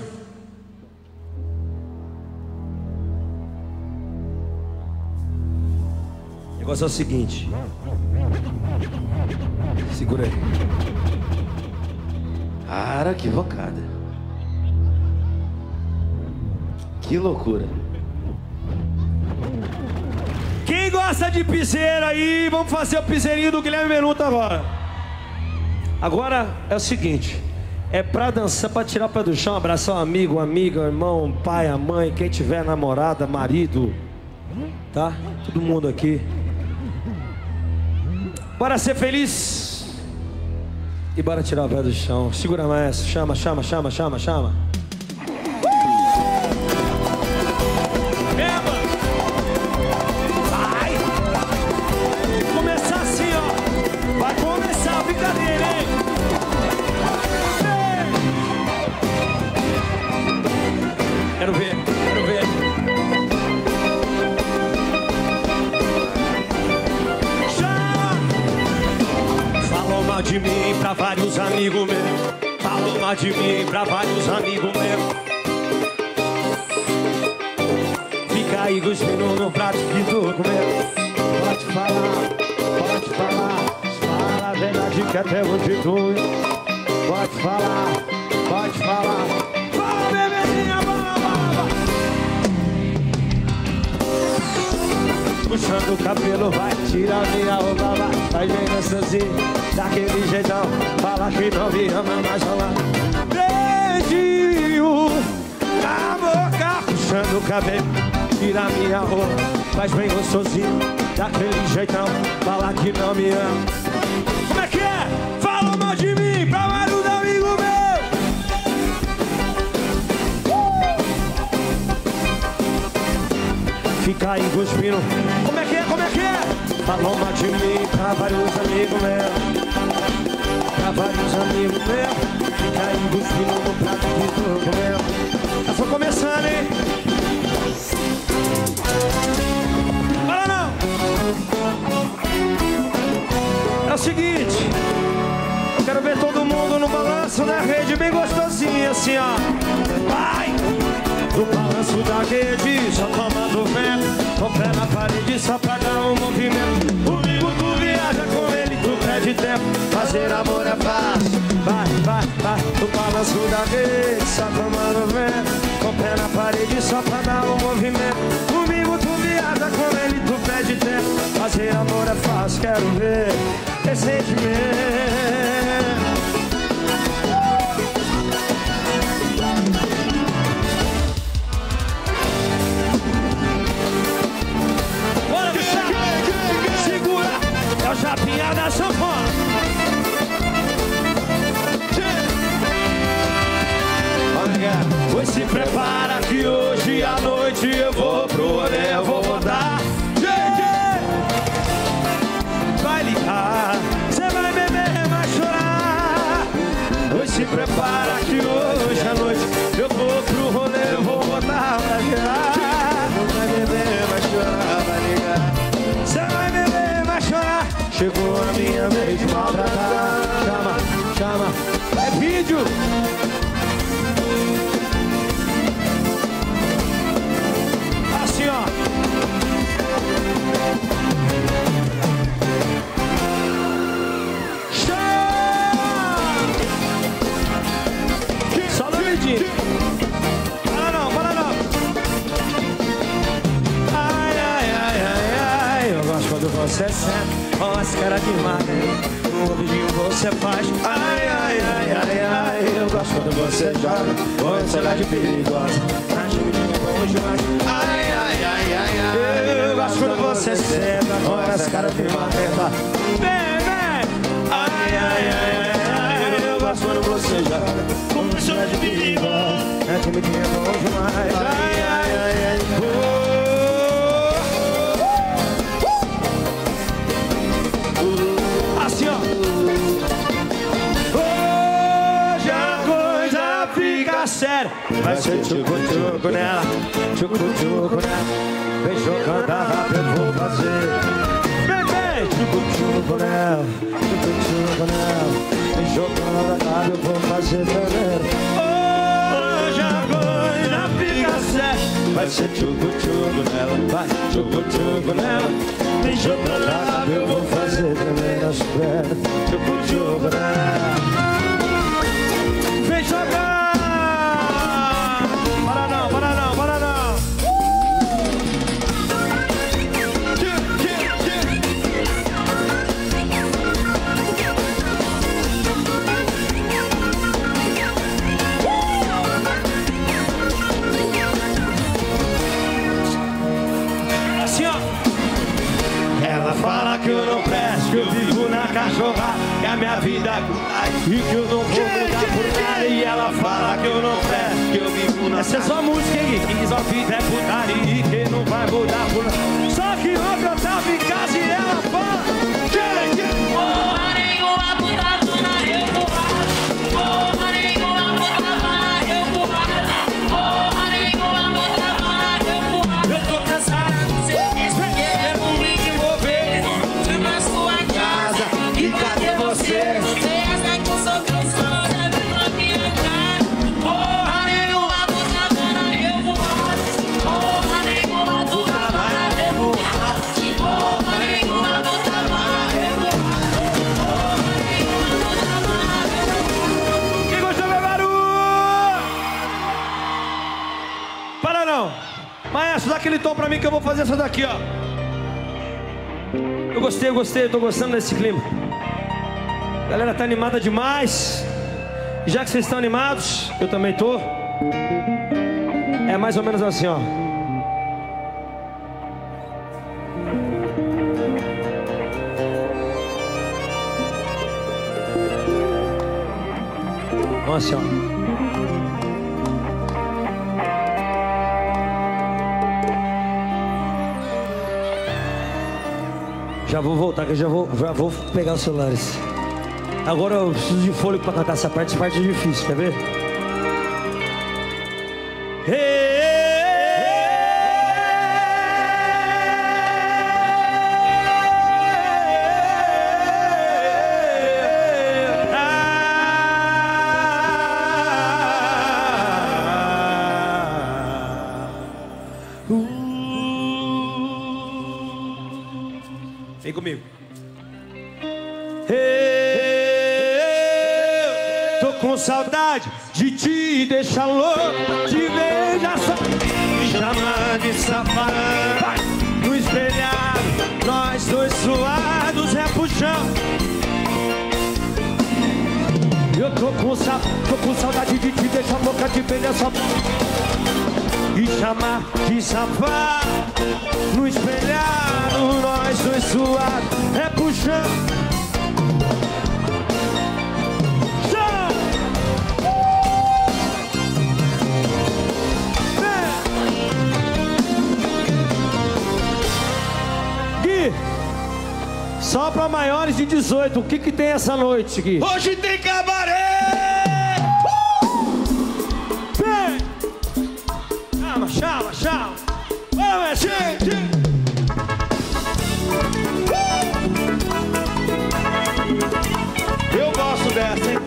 o negócio é o seguinte. Segura aí. Cara, que vocada. Que loucura. Quem gosta de piseiro aí, vamos fazer o piseirinho do Guilherme Benuto agora. Agora é o seguinte, é pra dançar, pra tirar o pé do chão, abraçar um amigo, uma amiga, um irmão, um pai, a mãe, quem tiver namorada, marido, tá? Todo mundo aqui. Bora ser feliz e bora tirar o pé do chão. Segura mais, chama, chama, chama, chama, chama. Quero ver, quero ver. Chama! Falou mal de mim pra vários amigos meus. Falou mal de mim pra vários amigos meus. Fica aí cuspindo no prato que tu comeu. Pode falar, pode falar. Fala a verdade que até hoje tu. Pode falar, pode falar. Fala, bebezinha, vamos. Puxando o cabelo, vai tirar minha roupa, vai, vai bem gostosinho, daquele jeitão, fala que não me ama mais rolar. Beijinho na boca, puxando o cabelo, tira minha roupa, faz bem gostosinho, daquele jeitão, fala que não me ama. Como é que é? Fala mal de mim pra vários amigos meus. Fica aí cuspindo. Como é que é? Como é que é? Falou mal de mim pra vários amigos meus. Pra vários amigos meus. Fica aí cuspindo no prato que tu comeu. Já tô começando, hein? Fala não! É o seguinte, eu quero ver todo mundo no balanço na rede, bem gostosinho assim, ó. Vai! No balanço da rede, só tomando vento, com o pé na parede, só pra dar um movimento. Comigo tu viaja, com ele tu perde tempo. Fazer amor é fácil, vai, vai, vai. No balanço da rede, só tomando vento, com o pé na parede, só pra dar um movimento. Comigo tu viaja, com ele tu perde tempo. Fazer amor é fácil, quero ver esse sentimento. Japinha da sanfona. Pois se prepara que hoje à noite eu vou pro rolê, eu vou rodar. Vai ligar, cê vai beber, vai chorar. Pois se prepara que hoje à noite eu vou pro rolê, eu vou rodar pra gerar. Vai beber, vai chorar, vai ligar. Cê vai beber, vai chorar. Chegou a minha vez de maltratar. Chama, chama, é vídeo. Assim, ó. Chama. Só no dedinho. Para não, para não. Ai, ai, ai, ai, ai. Eu gosto quando você senta com essa cara de magra, no ouvidinho você faz. Ai, ai, ai, ai, ai. Eu gosto quando você joga, com essa olhar de perigosa, na juminha bom demais. Ai, ai, ai, ai, ai. Eu gosto quando você senta com essa cara de magra. Vem, vem. Ai, ai, ai, ai, ai. Eu gosto quando você joga, com essa olhar de perigosa, na juminha bom demais. Ai, ai, ai, ai. Oh. Assim, ó. Hoje a coisa fica séria. Vai ser tchucu-tchucu nela, tchucu-tchucu nela. Vem jogando a rapa, eu vou fazer. Vem, vem, tchucu-tchucu nela, tchucu-tchucu nela. Vem jogando a rapa, eu vou fazer também. Hoje a coisa fica séria. Vai ser tchucu-tchucu nela, vai, tchucu-tchucu nela. Vem jogando a rapa, eu vou fazer também nas pernas. Tchucu-tchucu nela. assim, ó. Ela fala que eu não presto, que eu vivo na cachorrada, que a minha vida é e que eu não vou mudar por nada. E ela fala que eu não presto, que eu vivo na... Essa é só música, hein? Quem diz a vida é putaria e que não vai mudar por nada. Só que ontem eu tava em casa e ela fala que, que... Porra nenhuma, puta dona, eu porrada. Porra nenhuma, puta dona, eu porrada. Porra nenhuma, puta dona, eu porrada. Eu tô cansada de ser espanheira, me envolver na sua casa. E cadê você? Você acha que eu sou cansada de bloquear? Porra nenhuma, puta dona, eu porrada. Porra nenhuma, puta dona, eu porrada. Porra nenhuma, puta dona, eu porrada. Quem gostou, meu barulho? Para não. Maestro, dá aquele tom pra mim que eu vou fazer essa daqui, ó. Eu gostei, eu gostei, eu tô gostando desse clima. A galera tá animada demais. E já que vocês estão animados, eu também tô. É mais ou menos assim, ó. Nossa, ó. Já vou voltar, que eu já vou, já vou pegar os celulares. Agora eu preciso de fôlego pra cantar essa parte, essa parte é difícil, quer ver? Vem comigo. Tô com saudade de te deixar louco, te veja só, me chamar de safado. No espelhado, nós dois suados, é pro chão. Eu tô com, sa tô com saudade de te deixar louca, te veja só, e chamar de safado. No espelhado, nós dois suados, é pro chão. Só pra maiores de dezoito, o que que tem essa noite aqui? Hoje tem cabaré! Uh! Vem! Chama, chama, chama! Vamos, gente! Uh! Eu gosto dessa, hein?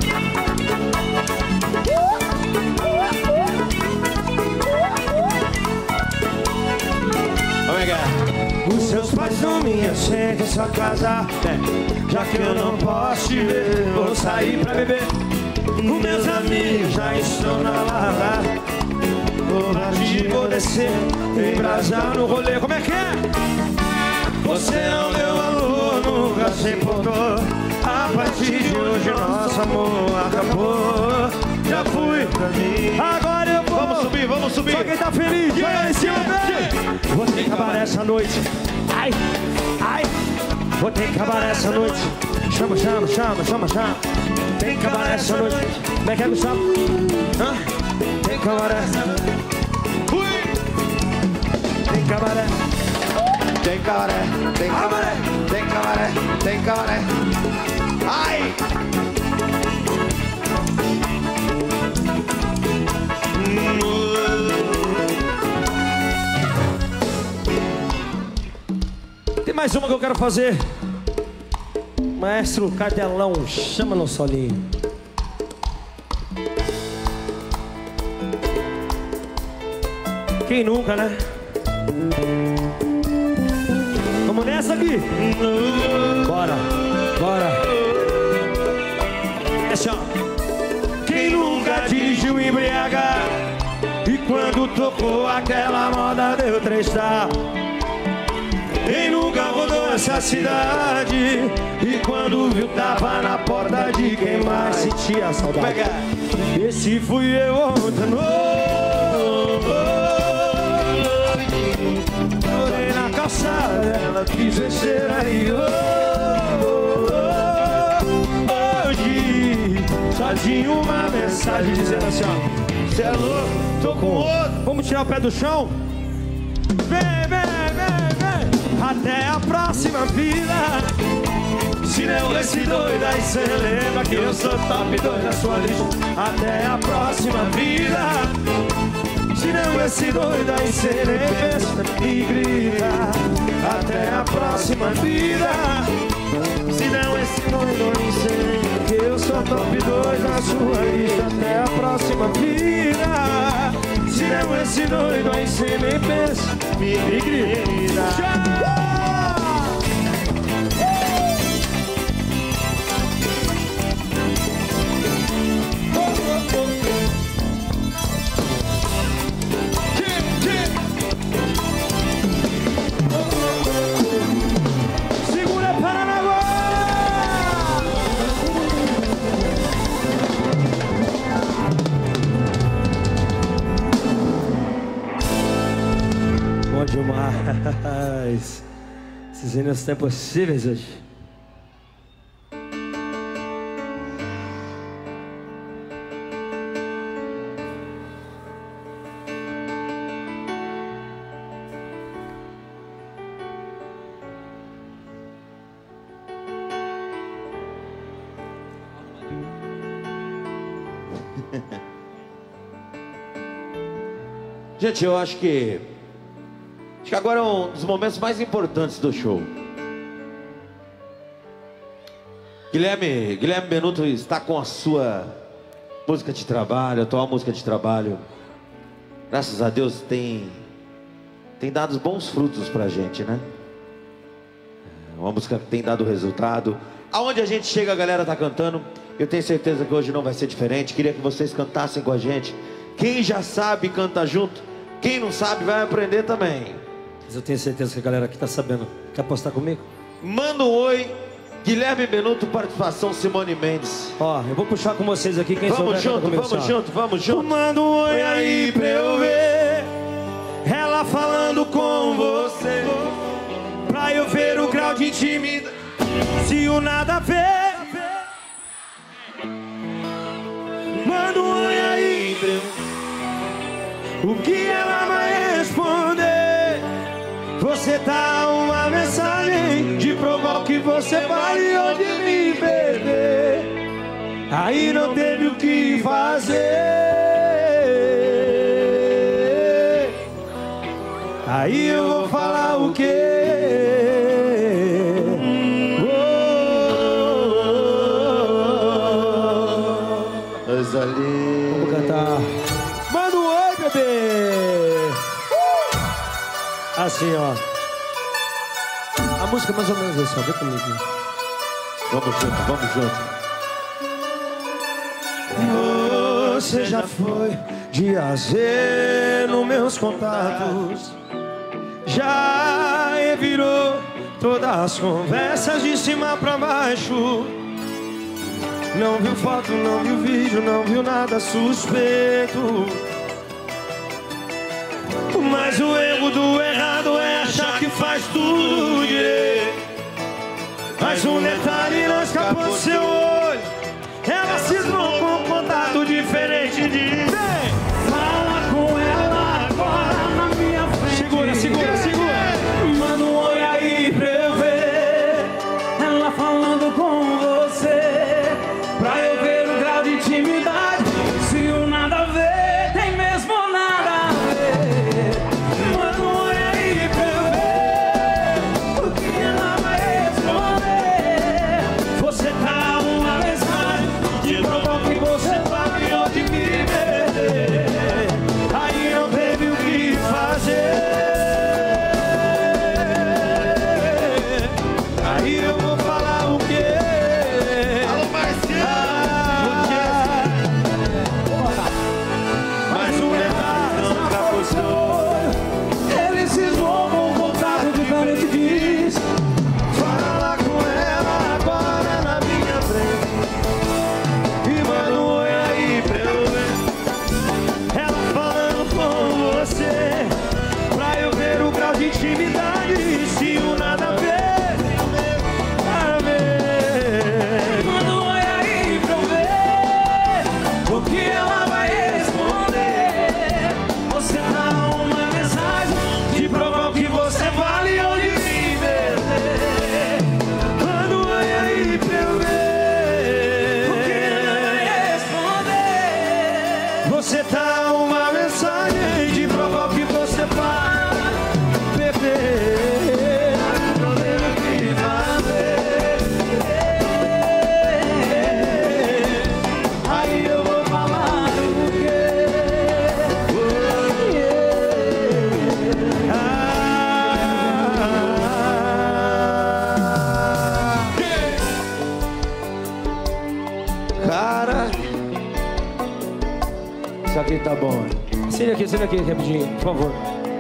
Vamos cá. Os seus pais não me aceitam em sua casa, é. Já que eu não posso te ver, vou sair pra beber. Os meus amigos já estão na lava. Vou partir, vou descer, embrasar no rolê. Como é que é? Você não deu valor, nunca se importou. A partir de hoje nosso amor acabou. Já fui pra mim, agora eu vou. Vamos subir, vamos subir. Só quem tá feliz, vai lá em cima, vem. Vou ter que acabar essa noite. Ai, ai. Vou ter que acabar essa noite. Chama, chama, chama, chama, chama. Tem que acabar essa noite. Como é que é, Gustavo? Hã? Tem que acabar essa noite. Tem que acabar essa. Tem cabaré, tem cabaré, tem cabaré, tem cabaré. Ai! Tem mais uma que eu quero fazer. Maestro Cardelão, chama no solinho. Quem nunca, né? Vamos nessa aqui. Bora, bora. Deixa. Quem nunca dirigiu embriagado e quando tocou aquela moda deu três tapas? Quem nunca rodou essa cidade e quando viu tava na porta de quem mais sentia saudade? Esse fui eu ontem noite, chorei na calçada. ela quis besteira e hoje só tinha uma mensagem dizendo assim, ó: cê é louco, tô com outro. Vamos tirar o pé do chão? Vem, vem, vem, vem. Até a próxima vida. Se não esse doido aí cê lembra que eu sou top dois na sua lista. Até a próxima vida. Se não esse doido aí cê nem pensa e grita. Até a próxima vida. Se não esse doido aí cê lembra que eu sou top dois na sua lista. Até a próxima vida. Se não esse doido aí cê nem pensa e grita. Tchau! Segura Paranaguá! Bom demais. Esses hinos têm possíveis hoje. Gente, eu acho que Acho que agora é um dos momentos mais importantes do show. Guilherme, Guilherme Benuto está com a sua música de trabalho, a atual música de trabalho. Graças a Deus tem Tem dado bons frutos pra gente, né? Uma música que tem dado resultado. Aonde a gente chega, a galera tá cantando. Eu tenho certeza que hoje não vai ser diferente. Queria que vocês cantassem com a gente. Quem já sabe, canta junto. Quem não sabe, vai aprender também. Mas eu tenho certeza que a galera aqui tá sabendo. Quer apostar comigo? Manda um oi. Guilherme Benuto, participação Simone Mendes. Ó, eu vou puxar com vocês aqui. Quem Vamos souber, junto, comigo, vamos só. junto, vamos junto. Manda um oi aí pra eu ver ela falando com você, pra eu ver o grau de intimidade, se o nada a ver. Manda um oi aí pra eu... O que ela vai responder? Você tá uma mensagem de provar que você vale onde me perder. Aí não teve o que fazer. Aí eu vou falar o quê? Coisa linda. Vamos cantar. Manda um oi, bebê. Assim, ó. A música é mais ou menos assim, ó. Vem comigo. Vamos junto, vamos junto. Você já foi de A a Z nos meus contatos. Já revirou todas as conversas de cima pra baixo. Não viu foto, não viu vídeo, não viu nada suspeito. Mas o erro do errado é achar que faz tudo direito. Mas um detalhe não escapou do seu olho. Ela cismou com um contato diferente de... Vem! Fala com ela agora na minha frente. Segura, segura, segura. Manda um oi aí pra eu ver ela falando com você, pra eu ver o grau de intimidade, se o nada a ver tem mesmo nada a ver. Manda um oi aí pra eu ver o que ela vai responder. Você tá uma mensagem de provar que você vale onde me perder. Aí não teve o que fazer. Aí eu vou falar o quê? Alô, Marciano! Mas o errado nunca postou. Ele cismou com um contato diferente diz. Fala com ela agora na minha frente e manda um oi aí pra eu ver ela falando com você, pra eu ver o grau de intimidade, se o Tá bom. Assine aqui, assine aqui, rapidinho, por favor.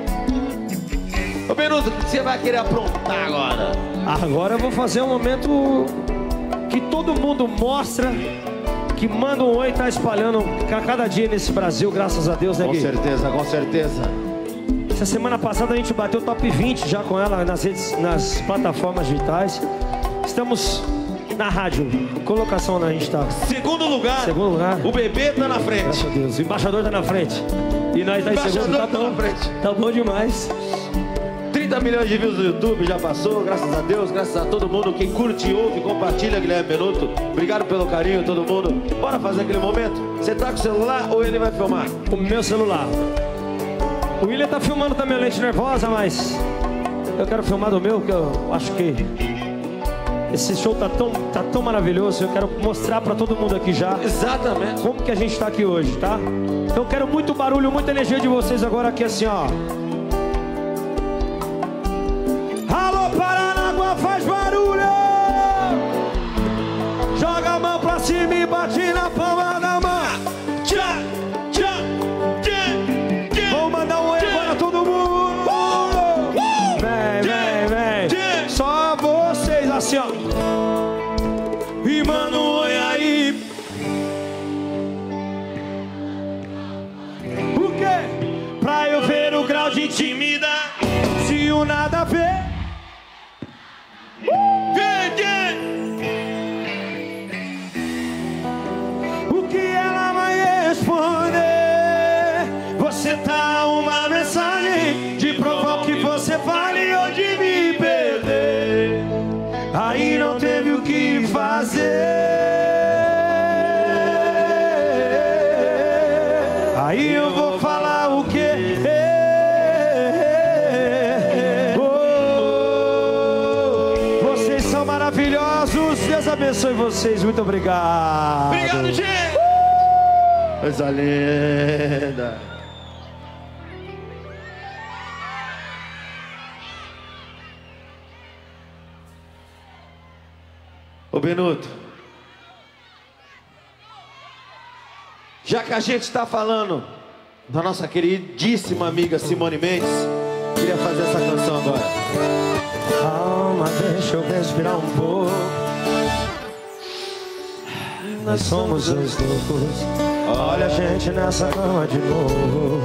Ô, Benuto, o que você vai querer aprontar agora? Agora eu vou fazer um momento que todo mundo mostra, que manda um oi e tá espalhando a cada dia nesse Brasil, graças a Deus, né, Com Gui? certeza, com certeza. Essa semana passada a gente bateu top vinte já com ela nas redes, nas plataformas digitais. Estamos na rádio, colocação a gente tá. Segundo lugar. Segundo lugar. O bebê tá na frente. Graças a Deus. O embaixador tá na frente. E nós tá em segundo. Tá tá bom. na frente. Tá bom demais. trinta milhões de views no YouTube já passou, graças a Deus, graças a todo mundo. Quem curte, ouve, compartilha, Guilherme Benuto. Obrigado pelo carinho, todo mundo. Bora fazer aquele momento? Você tá com o celular ou ele vai filmar? O meu celular. O William tá filmando também a lente nervosa, mas eu quero filmar do meu, que eu acho que esse show tá tão, tá tão maravilhoso. Eu quero mostrar pra todo mundo aqui já Exatamente. como que a gente tá aqui hoje, tá? Então eu quero muito barulho, muita energia de vocês agora aqui assim, ó. Alô, Paranaguá, faz barulho! Joga a mão pra cima e bate na palma da mão. Tchá, tchá, tchá, tchá. Vamos mandar um oi agora todo mundo! Vem, vem, vem! Só vocês assim, ó. E manda um oi aí. O quê? Pra eu ver o grau de intimidade. Se o nada a ver. O que ela vai responder? Você tá uma mensagem de provar o que você fale ou de me perder. Aí não teve o que fazer. Aí eu vou falar o quê? Maravilhosos, Deus abençoe vocês, muito obrigado. Obrigado, gente. Coisa linda. Ô, Benuto, já que a gente está falando da nossa queridíssima amiga Simone Mendes, queria fazer essa canção agora. Calma, deixa eu respirar um pouco. Nós somos os loucos. Olha a gente nessa cama de novo.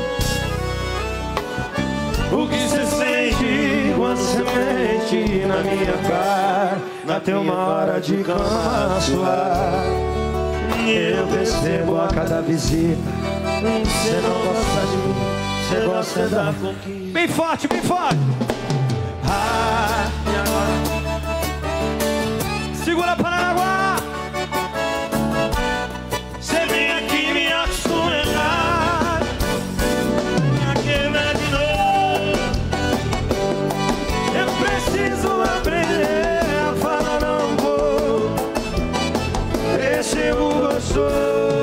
O que você sente quando você mente na minha cara? Até uma hora de cama suar. Eu percebo a cada visita. Você não gosta de mim, você gosta da conquista. Bem forte, bem forte. Ah, e agora? Segura Paranaguá. Você vem aqui me acostumar a quebrar de novo. Eu preciso aprender a falar não vou. Percebo gostoso.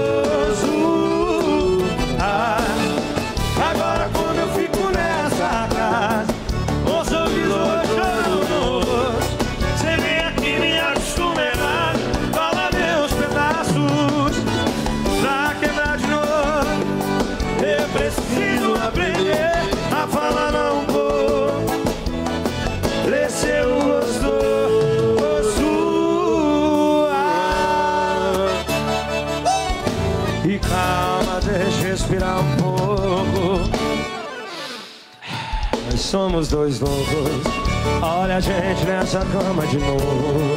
Ah, agora quando eu fico nessa casa, os ouvidos chorando, você vem aqui me acostumar, fala meus pedaços pra quebrar de novo. Eu preciso aprender a falar não vou. Cresceu o gostoso. Ah. E calma, deixa eu respirar um pouco. Nós somos dois loucos. Olha a gente nessa cama de novo.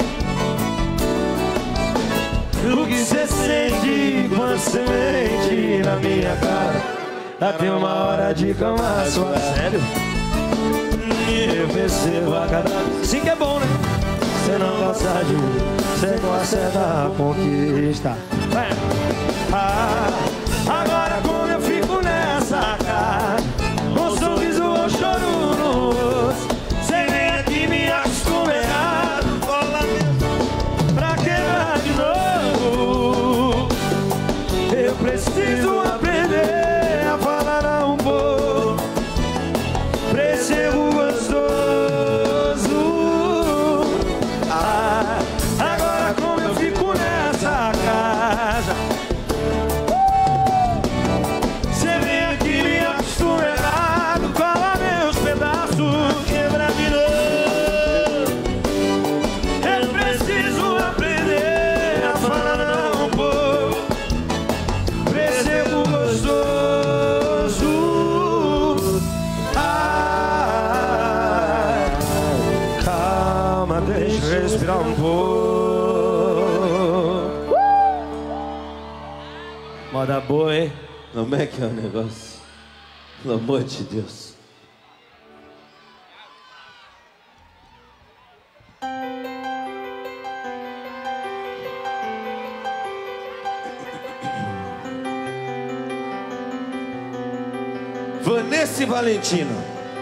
O que você sente quando você mente na minha cara? Até uma hora de cama sua. Sério? Eu percebo a cada... Sim que é bom, né? Você não gosta de mim, você gosta da conquista. Vai. Ah, agora quando eu fico nessa casa, com sorriso ou choro no rosto, você vem aqui me acostumar, fala mesmo pra quebrar de novo. Eu preciso aprender a falar não vou. Percebo gostoso. Ah, agora como eu fico nessa casa, amor. Moda boa, hein? Como é que é o negócio? Pelo amor de Deus. Vanessa e Valentina.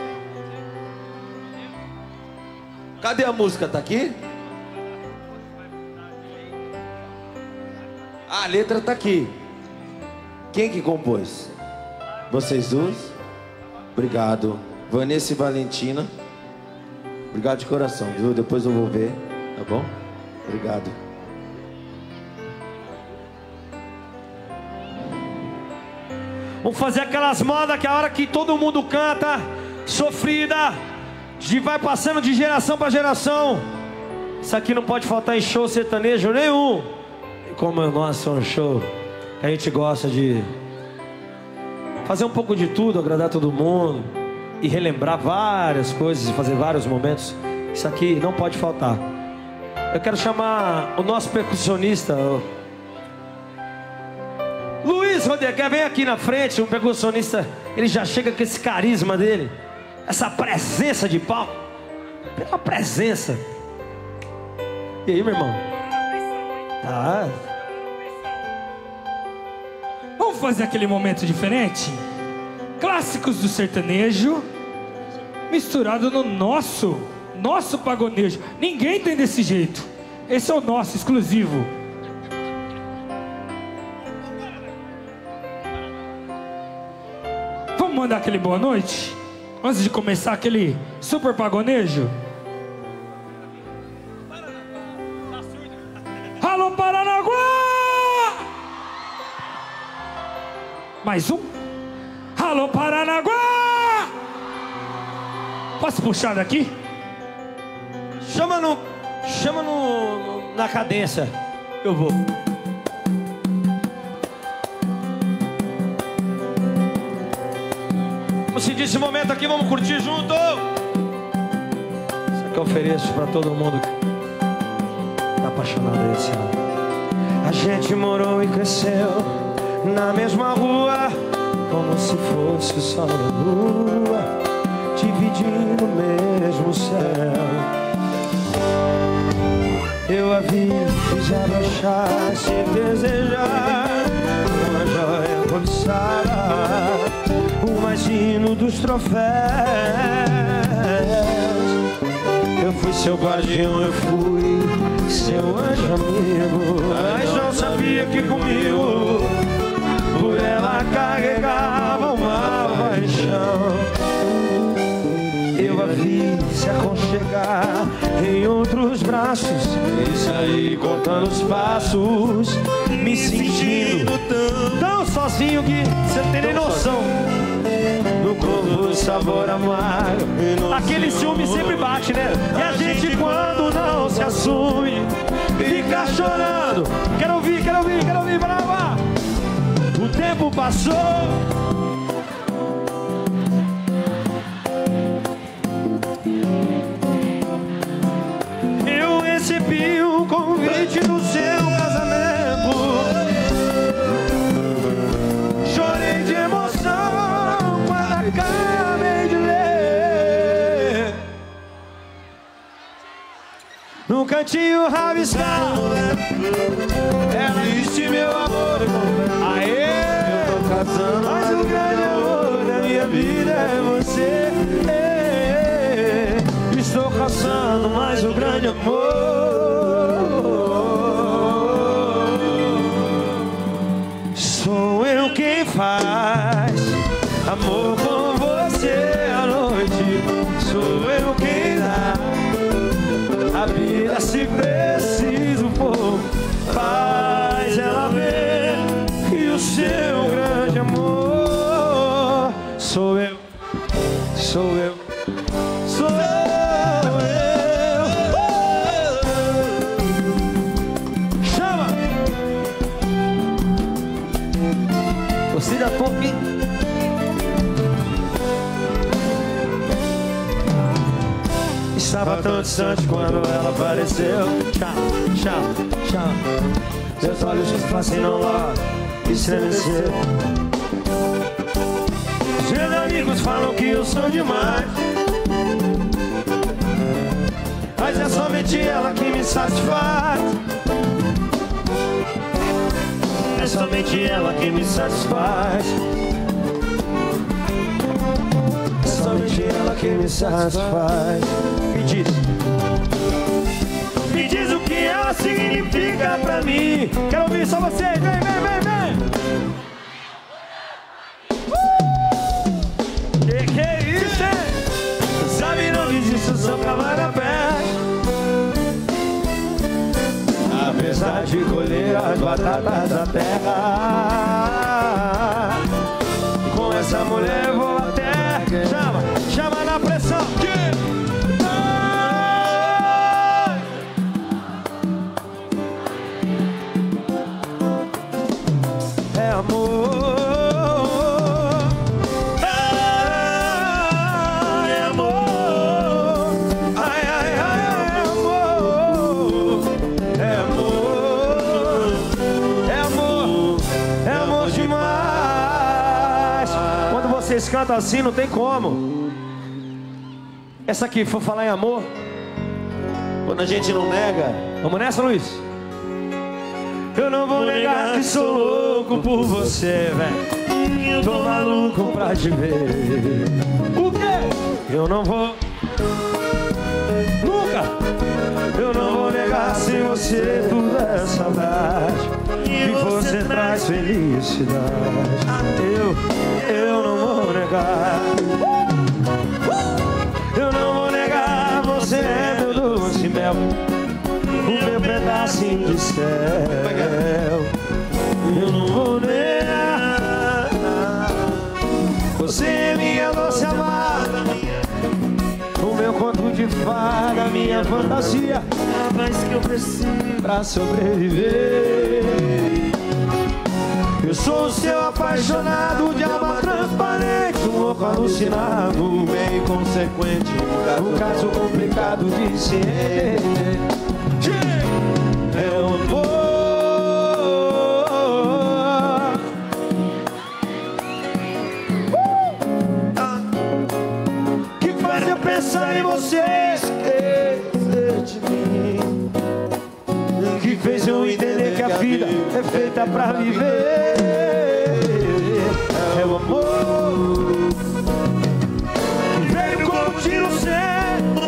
Cadê a música? Tá aqui? A letra tá aqui. Quem que compôs? Vocês duas? Obrigado. Vanessa e Valentina. Obrigado de coração, viu? Depois eu vou ver, tá bom? Obrigado. Vamos fazer aquelas modas que a hora que todo mundo canta, sofrida, de vai passando de geração para geração. Isso aqui não pode faltar em show sertanejo nenhum. E como o nosso é um show que a gente gosta de fazer um pouco de tudo, agradar todo mundo e relembrar várias coisas e fazer vários momentos. Isso aqui não pode faltar. Eu quero chamar o nosso percussionista, o Luiz Rodrigues, vem aqui na frente. Um percussionista, ele já chega com esse carisma dele, essa presença de palco, uma presença. E aí, meu irmão? Tá. Vamos fazer aquele momento diferente? Clássicos do sertanejo misturado no nosso, nosso pagonejo. Ninguém tem desse jeito. Esse é o nosso, exclusivo. Vamos mandar aquele boa noite? Antes de começar aquele super pagonejo? Alô, Paranaguá! Mais um. Alô, Paranaguá! Posso puxar daqui? Chama no... Chama no... na cadência. Eu vou. Vamos seguir esse momento aqui, vamos curtir junto. Isso aqui eu ofereço pra todo mundo que tá apaixonado esse ano. A gente morou e cresceu na mesma rua, como se fosse o sol e a lua, dividindo o mesmo céu. Eu a vi desabaixar sem desejar, uma joia cobiçada, o mais fino dos troféus. Eu fui seu guardião, eu fui seu anjo amigo, mas não sabia que comigo por ela carregava uma paixão. Eu a vi se aconchegar em outros braços e saí contando os passos, me sentindo tão, tão sozinho que você não tem nem noção. No corpo sabor amargo, aquele ciúme sempre bate, né? E a gente quando não se assume fica chorando. Quero ouvir, quero ouvir, quero ouvir, para lá. O tempo passou, eu recebi o convite do seu casamento. Chorei de emoção quando acabei de ler. No cantinho rabiscado ela disse meu amor. Aê! Eu tô casando, mas o grande amor da minha vida é você. Estou caçando, mas o grande amor sou eu quem faz amor com você à noite. Sou eu quem dá a vida se preciso for. Faz ela ver que o seu grande amor sou eu, sou eu, sou eu. Torcida top. Estava tão distante quando ela apareceu. Chama, chama, chama. Meus olhos se fascinam logo, estremeceu. Meus amigos falam que eu sou demais, mas é somente ela que me satisfaz. É somente ela que me satisfaz. É somente ela que me satisfaz. Me diz, me diz o que ela significa pra mim. Quero ouvir só vocês, vem, vem, vem, vem. uh! Que que é isso, hein? Sabe, não existe só pra mais a pé. Apesar de colher as batatas da terra, com essa mulher eu vou até. Chama, chama na pressão. É amor, é amor, ai, ai, ai, é amor, é amor, é amor, é amor demais. Quando vocês cantam assim, não tem como. Essa aqui, for falar em amor, quando a gente não nega. Vamos nessa, Luiz? Eu não vou negar que sou louco por você, velho. Tô maluco pra te ver. O quê? Eu não vou nunca. Eu não vou negar se você tudo é saudade e você traz felicidade. Eu, eu não vou negar. Eu não vou negar, você é meu doce mel, o meu pedacinho de céu. Eu não vou negar, você é minha doce amada, o meu conto de fada, minha fantasia, a paz que eu preciso pra sobreviver. Eu sou o seu apaixonado de alma transparente, um louco alucinado, meio consequente, um caso complicado de se entender. É o amor que faz eu pensar em você, esquecer de mim, que fez eu entender que a vida é feita pra viver. É o amor que veio como um tiro certo,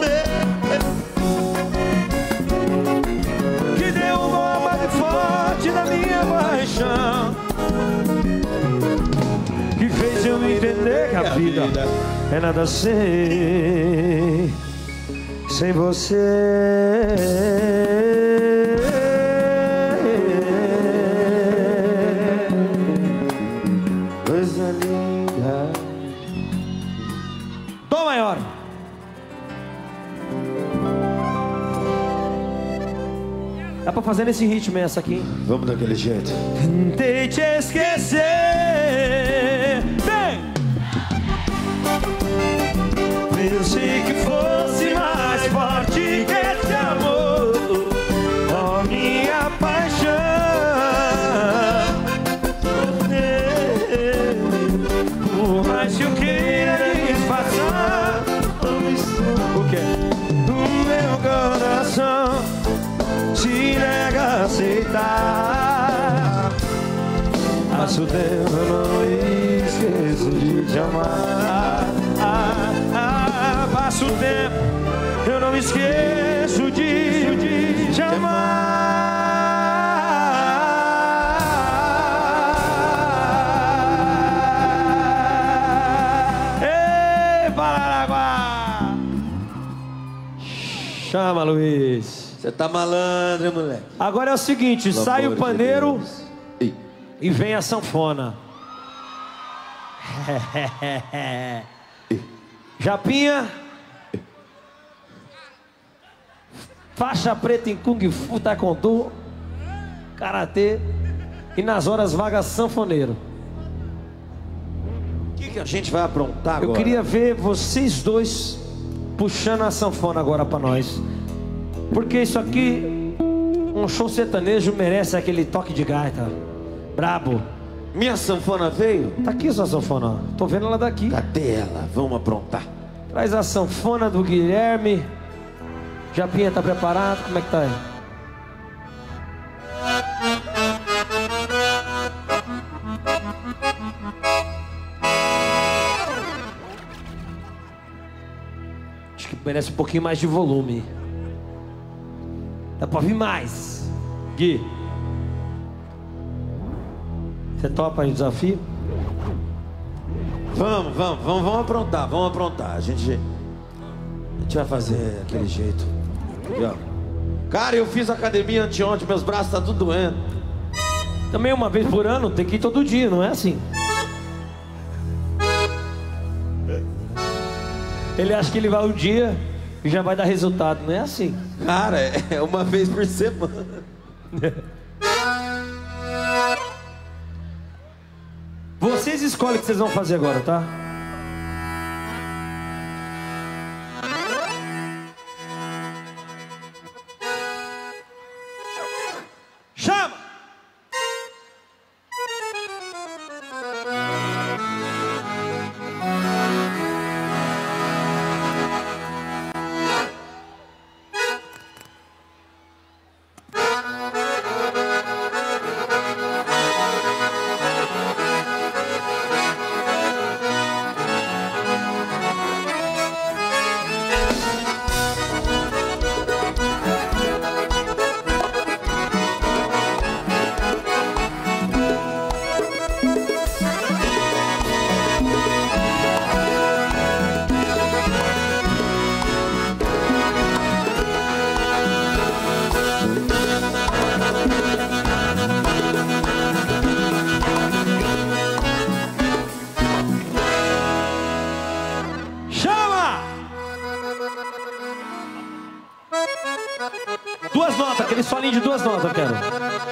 que deu um golpe mais forte da minha paixão, que fez eu entender que a vida é nada sem, sem você. Coisa linda. Dó maior. Dá pra fazer nesse ritmo essa aqui? Vamos daquele jeito. Tentei te esquecer. Vem! Pensei que fosse mais forte que esse amor, ó minha paixão. Por mais que eu queira disfarçar o que? O meu coração se nega a aceitar. Passo o tempo, eu não esqueço de te amar. Ah, ah, passo o tempo, eu não esqueço de, de te amar. Ei, Paranaguá! Chama, Luiz. Você tá malandro, hein, moleque? Agora é o seguinte, Pelo sai amor o de pandeiro Deus. Ih. e vem a sanfona. Japinha, faixa preta em Kung Fu, Taekwondo, Karatê e nas horas vagas sanfoneiro. O que, que a gente vai aprontar agora? Eu queria ver vocês dois puxando a sanfona agora pra nós. Porque isso aqui, um show sertanejo merece aquele toque de gaita brabo. Minha sanfona veio? Tá aqui sua sanfona, ó. Tô vendo ela daqui. Cadê ela? Vamos aprontar. Traz a sanfona do Guilherme. Japinha, tá preparado? Como é que tá aí? Acho que merece um pouquinho mais de volume. Dá pra ouvir mais. Gui, você topa aí o desafio? Vamos, vamos, vamos, vamos aprontar, vamos aprontar. A gente, a gente vai fazer daquele jeito. Aqui, ó. Cara, eu fiz academia anteontem, meus braços tá tudo doendo. Também uma vez por ano, tem que ir todo dia, não é assim? Ele acha que ele vai um dia e já vai dar resultado, não é assim? Cara, é uma vez por semana. Vocês escolhem o que vocês vão fazer agora, tá? Chama! Duas notas, aquele solinho de duas notas eu quero.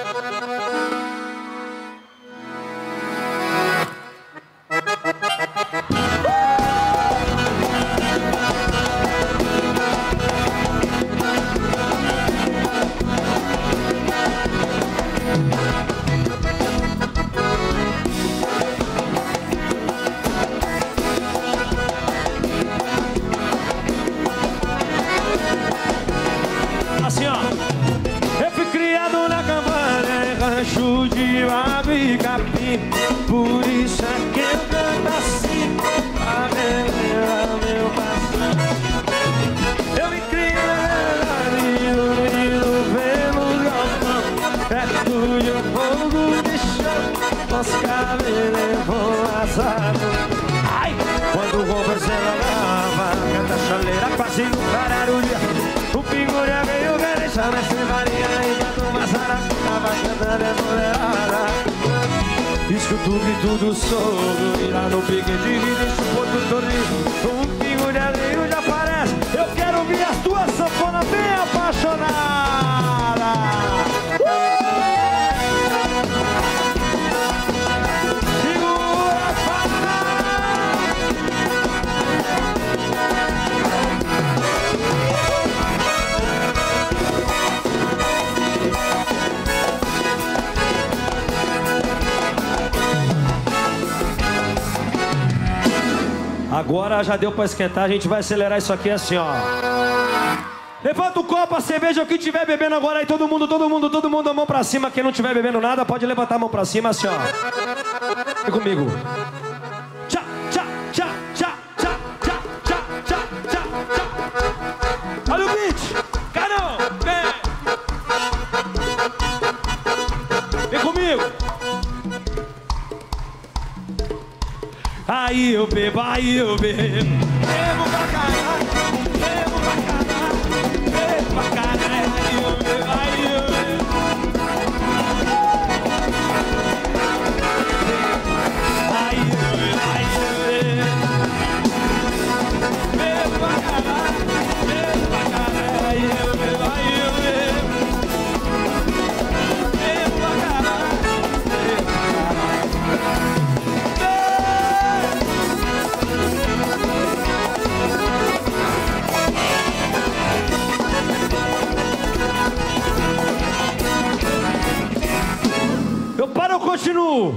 Assim, ó. Eu fui criado na campana, em rancho de água e capim. Por isso é que eu canto assim, a relembrar meu passado. Eu me criei no pelo galpão, perto de um fogo de chão, os cabelos vão assado. Ai, quando o conversei lava, canta a chaleira quase no caralho. O figura veio garecha, mestre Maria e Gato Massara, tava cantando é mulherada. Escuto o grito do sogro, e lá no pique de vida, deixa o porto torrido. O figura veio já aparece, eu quero ouvir as tuas sanfonas bem apaixonadas. Segura a fala. Agora já deu pra esquentar, a gente vai acelerar isso aqui assim, ó. Levanta o copo, a cerveja, o que tiver bebendo agora aí, todo mundo, todo mundo, todo mundo, a mão pra cima. Quem não tiver bebendo nada, pode levantar a mão pra cima assim, ó. Vem comigo. Tchá, tchá, tchá, tchá, tchá, tchá, tchá, tchá, tchá, tchá. Olha o beat. Carão, vem. Vem comigo. Aí eu bebo, aí eu bebo. Bebo pra caralho, bebo pra caralho, bebo pra caralho. Aí eu bebo, aí eu bebo. Aí eu bebo, aí eu bebo. Bebo pra caralho, bebo pra caralho. Aí eu bebo, aí eu bebo. Bebo pra caralho, bebo pra caralho. continuo.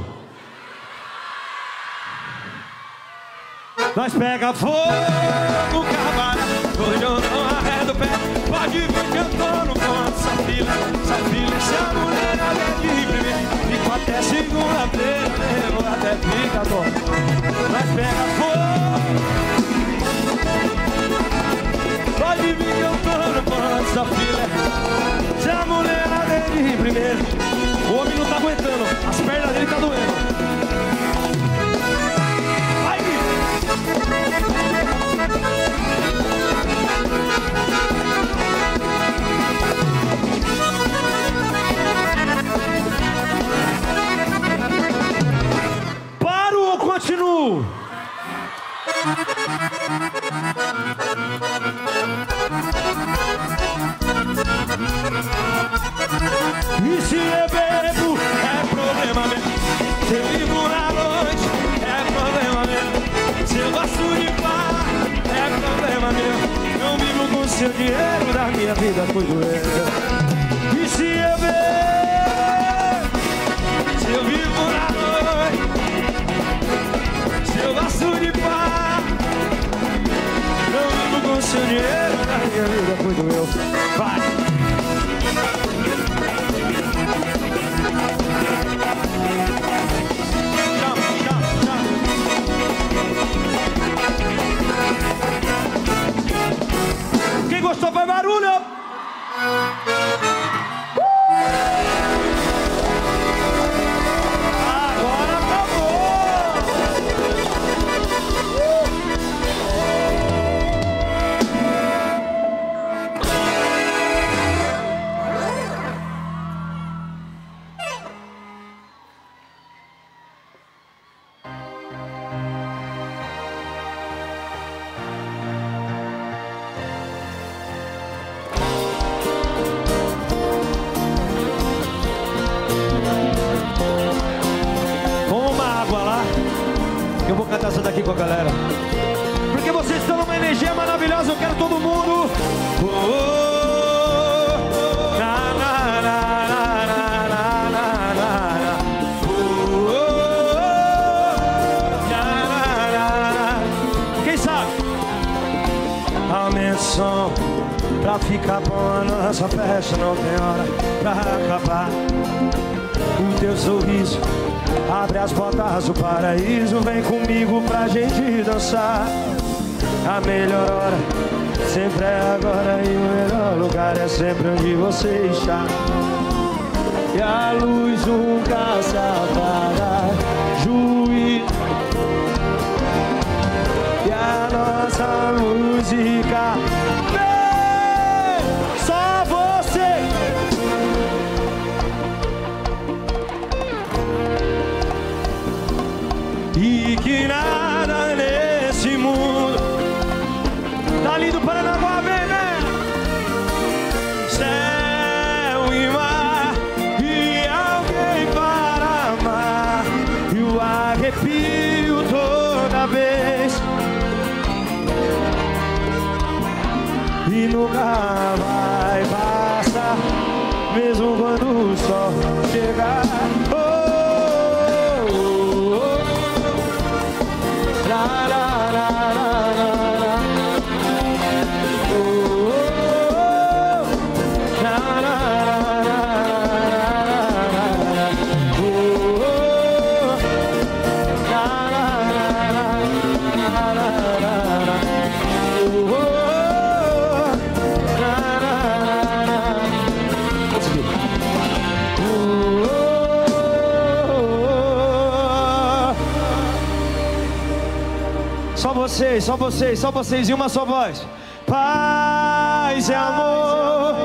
Nós pega fogo, cavalo. Hoje eu não arredo o pé. Pode ver que eu tô no ponto. Essa fila, essa fila, se a mulher é de primeiro, fico até segunda-feira, eu até fica bom. Nós pega fogo. Pode vir que eu tô no ponto. Essa fila, se a mulher é de primeiro, o homem não tá aguentando, as pernas dele tá doendo. Vai, paro ou continuo? E se eu bebo, é problema meu. Se eu vivo na noite, é problema meu. Se eu gosto de bar, é problema meu. Não vivo com seu dinheiro, da minha vida foi doer. E se eu bebo, se eu vivo na noite, se eu gosto de bar, não vivo com seu dinheiro, da minha vida foi doer. Vai! Quem gostou faz barulho! Uh! Agora acabou! Eu vou cantar essa daqui com a galera, porque vocês estão numa energia maravilhosa. Eu quero todo mundo. Oh, oh, oh, na, na, na, na, na, na, na, na. Oh, oh, oh, na, na, na. Quem sabe? Aumenta o som pra ficar bom. A nossa festa não tem hora pra acabar. O teu sorriso abre as portas do paraíso. Vem comigo pra gente dançar. A melhor hora sempre é agora, e o melhor lugar é sempre onde você está. E a luz nunca se apaga, juiz. E a nossa música vem, só você. E que nada nesse mundo tá lindo. Paranaguá, vem, vem. Céu e mar e alguém para amar, e o arrepio toda vez, e nunca vai passar, mesmo quando o sol chegar. Oh, só vocês, só vocês, só vocês e uma só voz. Paz e amor,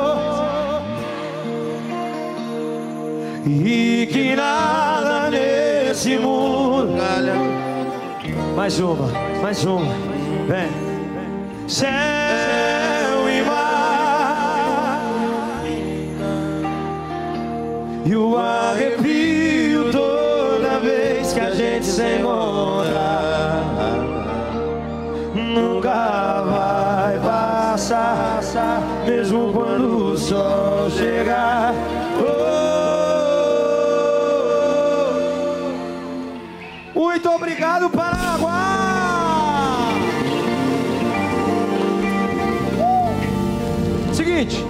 e que nada nesse mundo. Mais uma, mais uma, vem. Céu e mar, e o arrepio toda vez que a gente se encontra. Nunca vai passar, mesmo quando o sol chegar. Oh, oh, obrigado, Paranaguá! Uh! Seguinte.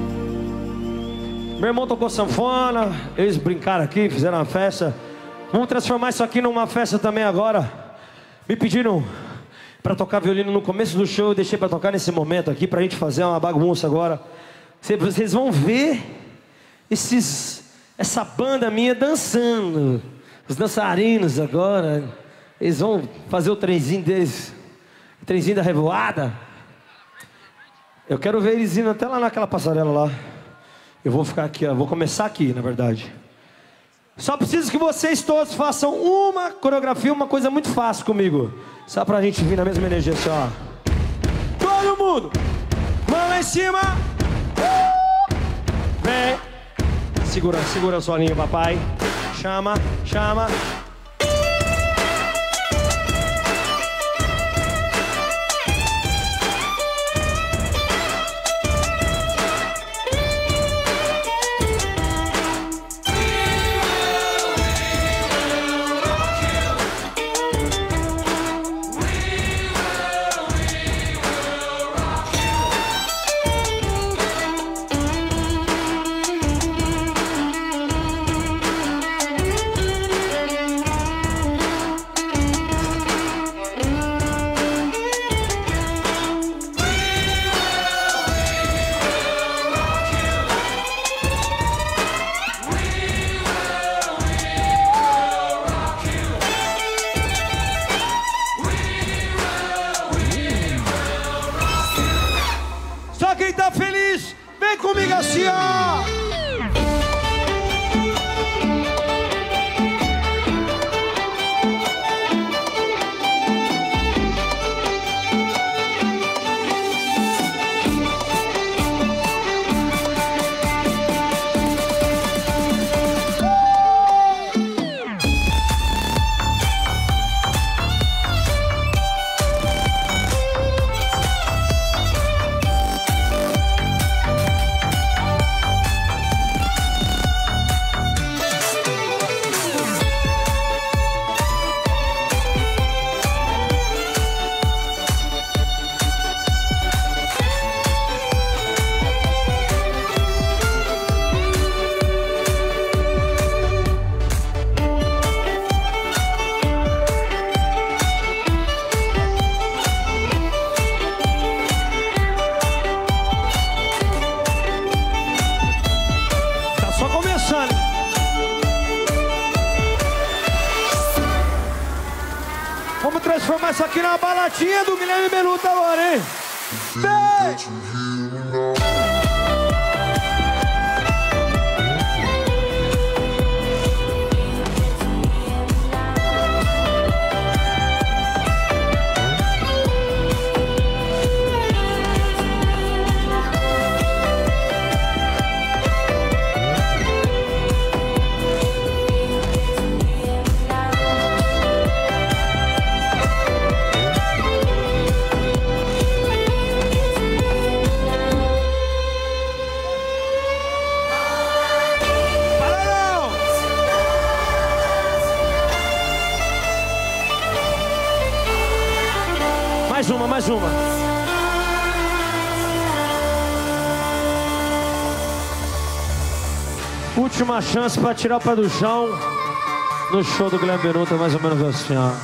Meu irmão tocou sanfona, eles brincaram aqui, fizeram uma festa. Vamos transformar isso aqui numa festa também agora. Me pediram para tocar violino no começo do show, eu deixei para tocar nesse momento aqui, pra gente fazer uma bagunça agora. Vocês vão ver esses, essa banda minha dançando. Os dançarinos agora, eles vão fazer o trenzinho deles, o trenzinho da revoada. Eu quero ver eles indo até lá naquela passarela lá. Eu vou ficar aqui, ó, vou começar aqui, na verdade. Só preciso que vocês todos façam uma coreografia, uma coisa muito fácil comigo. Só pra gente vir na mesma energia assim, ó. Todo mundo, mão lá em cima. Vem. Segura, segura a sua linha, papai. Chama, chama. Quem tá feliz, vem comigo assim, ó. Vamos transformar isso aqui numa baladinha do Guilherme Benuto agora, hein? Vem! Mais uma, mais uma. Última chance para tirar o pé do chão no show do Guilherme Benuto, mais ou menos assim, ó.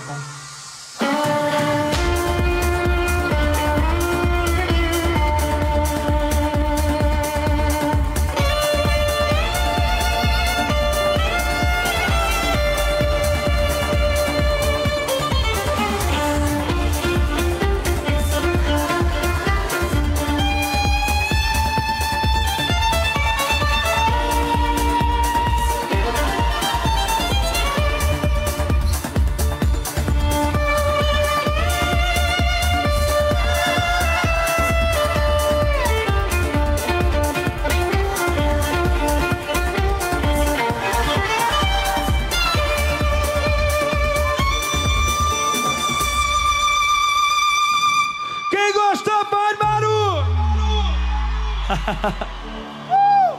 uh!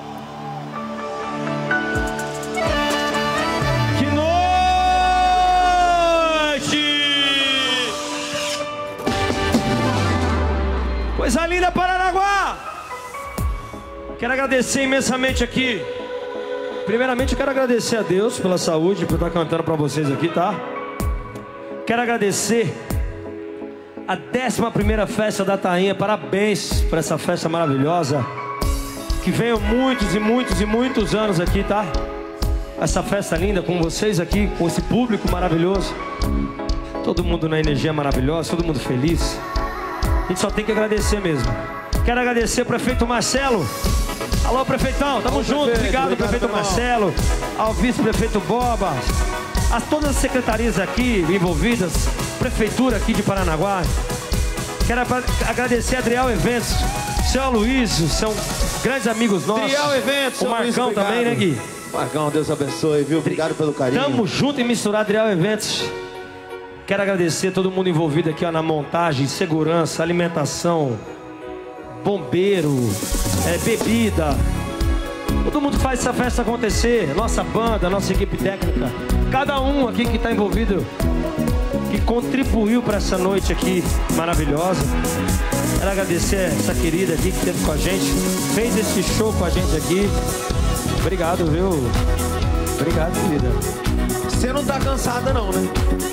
Que noite! Coisa linda, Paranaguá. Quero agradecer imensamente aqui. Primeiramente eu quero agradecer a Deus pela saúde, por estar cantando para vocês aqui, tá? Quero agradecer a décima primeira festa da Tainha. Parabéns por essa festa maravilhosa. Que venham muitos e muitos e muitos anos aqui, tá? Essa festa linda com vocês aqui, com esse público maravilhoso. Todo mundo na energia maravilhosa, todo mundo feliz. A gente só tem que agradecer mesmo. Quero agradecer ao prefeito Marcelo. Alô, prefeitão, tamo Alô, junto. prefeito, Obrigado, obrigado, prefeito irmão. Marcelo. Ao vice-prefeito Boba. A todas as secretarias aqui envolvidas. Prefeitura aqui de Paranaguá. Quero agradecer a Adriel Eventos. Seu Aloysio, são grandes amigos nossos. Adriel Eventos, O seu Marcão Luiz, também, né, Gui? Marcão, Deus abençoe, viu? Obrigado pelo carinho. Tamo junto e misturado, Adriel Eventos. Quero agradecer a todo mundo envolvido aqui ó, na montagem, segurança, alimentação, bombeiro, é, bebida. Todo mundo faz essa festa acontecer. Nossa banda, nossa equipe técnica. Cada um aqui que está envolvido, que contribuiu para essa noite aqui maravilhosa. Quero agradecer essa querida aqui que esteve com a gente, fez esse show com a gente aqui. Obrigado, viu? Obrigado, querida. Você não tá cansada não, né?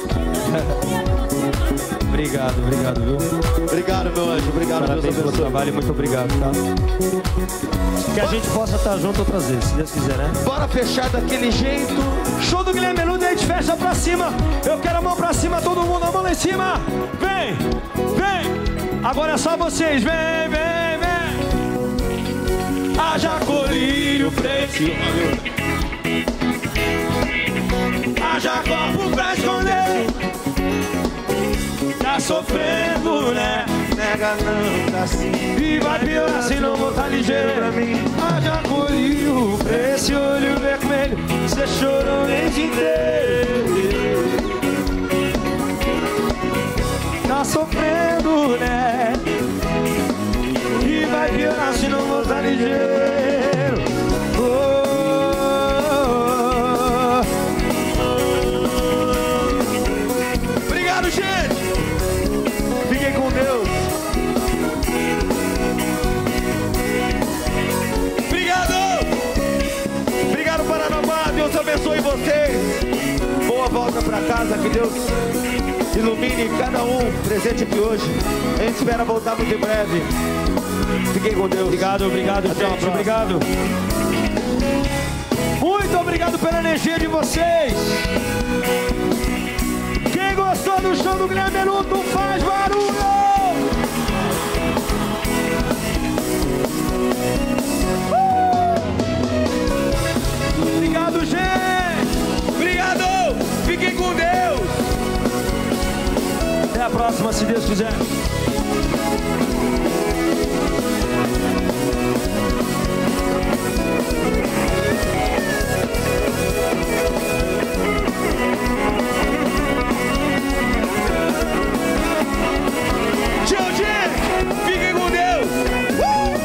Obrigado, obrigado, viu? Obrigado, meu anjo. Obrigado, Parabéns Deus pelo abençoe. trabalho, muito obrigado, tá? Que a gente possa estar junto outras vezes, se Deus quiser, né? Bora fechar daquele jeito. Show do Guilherme Menudo e a gente fecha pra cima. Eu quero a mão pra cima, todo mundo, a mão lá em cima. Vem, vem. Agora é só vocês, vem, vem, vem. Haja colírio preto. Haja copo pra esconder. Tá sofrendo, né? Nega não, tá assim. E vai piorar se não voltar ligeiro pra mim. Haja colírio pra esse olho vermelho. Cê chorou o mês inteiro. Tá sofrendo, né? E vai piorar se não voltar ligeiro. Oh. Obrigado, gente. Fiquem com Deus. Obrigado. Obrigado, Paranaguá. Deus abençoe vocês. Boa volta pra casa, que Deus ilumine cada um presente aqui hoje. A gente espera voltar muito em breve. Fiquem com Deus. Obrigado, obrigado, Até a gente. próxima. Obrigado. Muito obrigado pela energia de vocês. Quem gostou do show do Guilherme Menudo, faz barulho! Uh! Obrigado, gente! Obrigado! Fiquem com Deus! Até a próxima, se Deus quiser. Tchau, gente! Fiquem com Deus! Uh!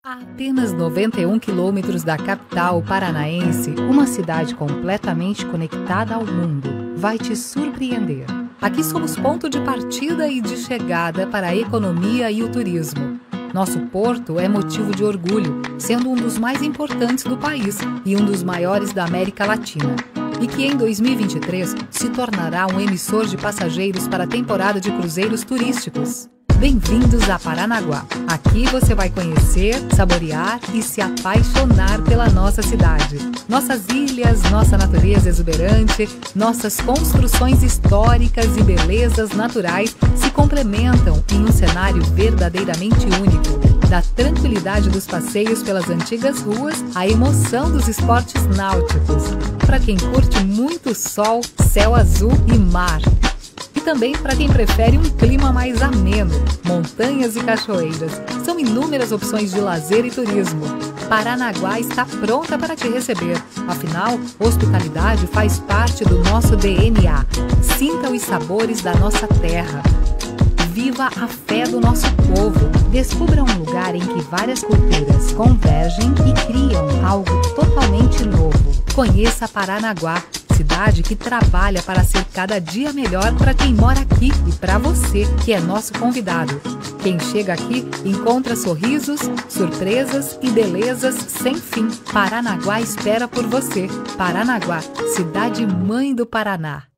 A apenas noventa e um quilômetros da capital paranaense, uma cidade completamente conectada ao mundo vai te surpreender. Aqui somos ponto de partida e de chegada para a economia e o turismo. Nosso porto é motivo de orgulho, sendo um dos mais importantes do país e um dos maiores da América Latina. E que em dois mil e vinte e três se tornará um emissor de passageiros para a temporada de cruzeiros turísticos. Bem-vindos a Paranaguá. Aqui você vai conhecer, saborear e se apaixonar pela nossa cidade. Nossas ilhas, nossa natureza exuberante, nossas construções históricas e belezas naturais se complementam em um cenário verdadeiramente único. Da tranquilidade dos passeios pelas antigas ruas à emoção dos esportes náuticos. Para quem curte muito sol, céu azul e mar. E também para quem prefere um clima mais ameno, montanhas e cachoeiras. São inúmeras opções de lazer e turismo. Paranaguá está pronta para te receber. Afinal, hospitalidade faz parte do nosso D N A. Sinta os sabores da nossa terra. Viva a fé do nosso povo. Descubra um lugar em que várias culturas convergem e criam algo totalmente novo. Conheça Paranaguá, cidade que trabalha para ser cada dia melhor para quem mora aqui e para você, que é nosso convidado. Quem chega aqui encontra sorrisos, surpresas e belezas sem fim. Paranaguá espera por você. Paranaguá, cidade mãe do Paraná.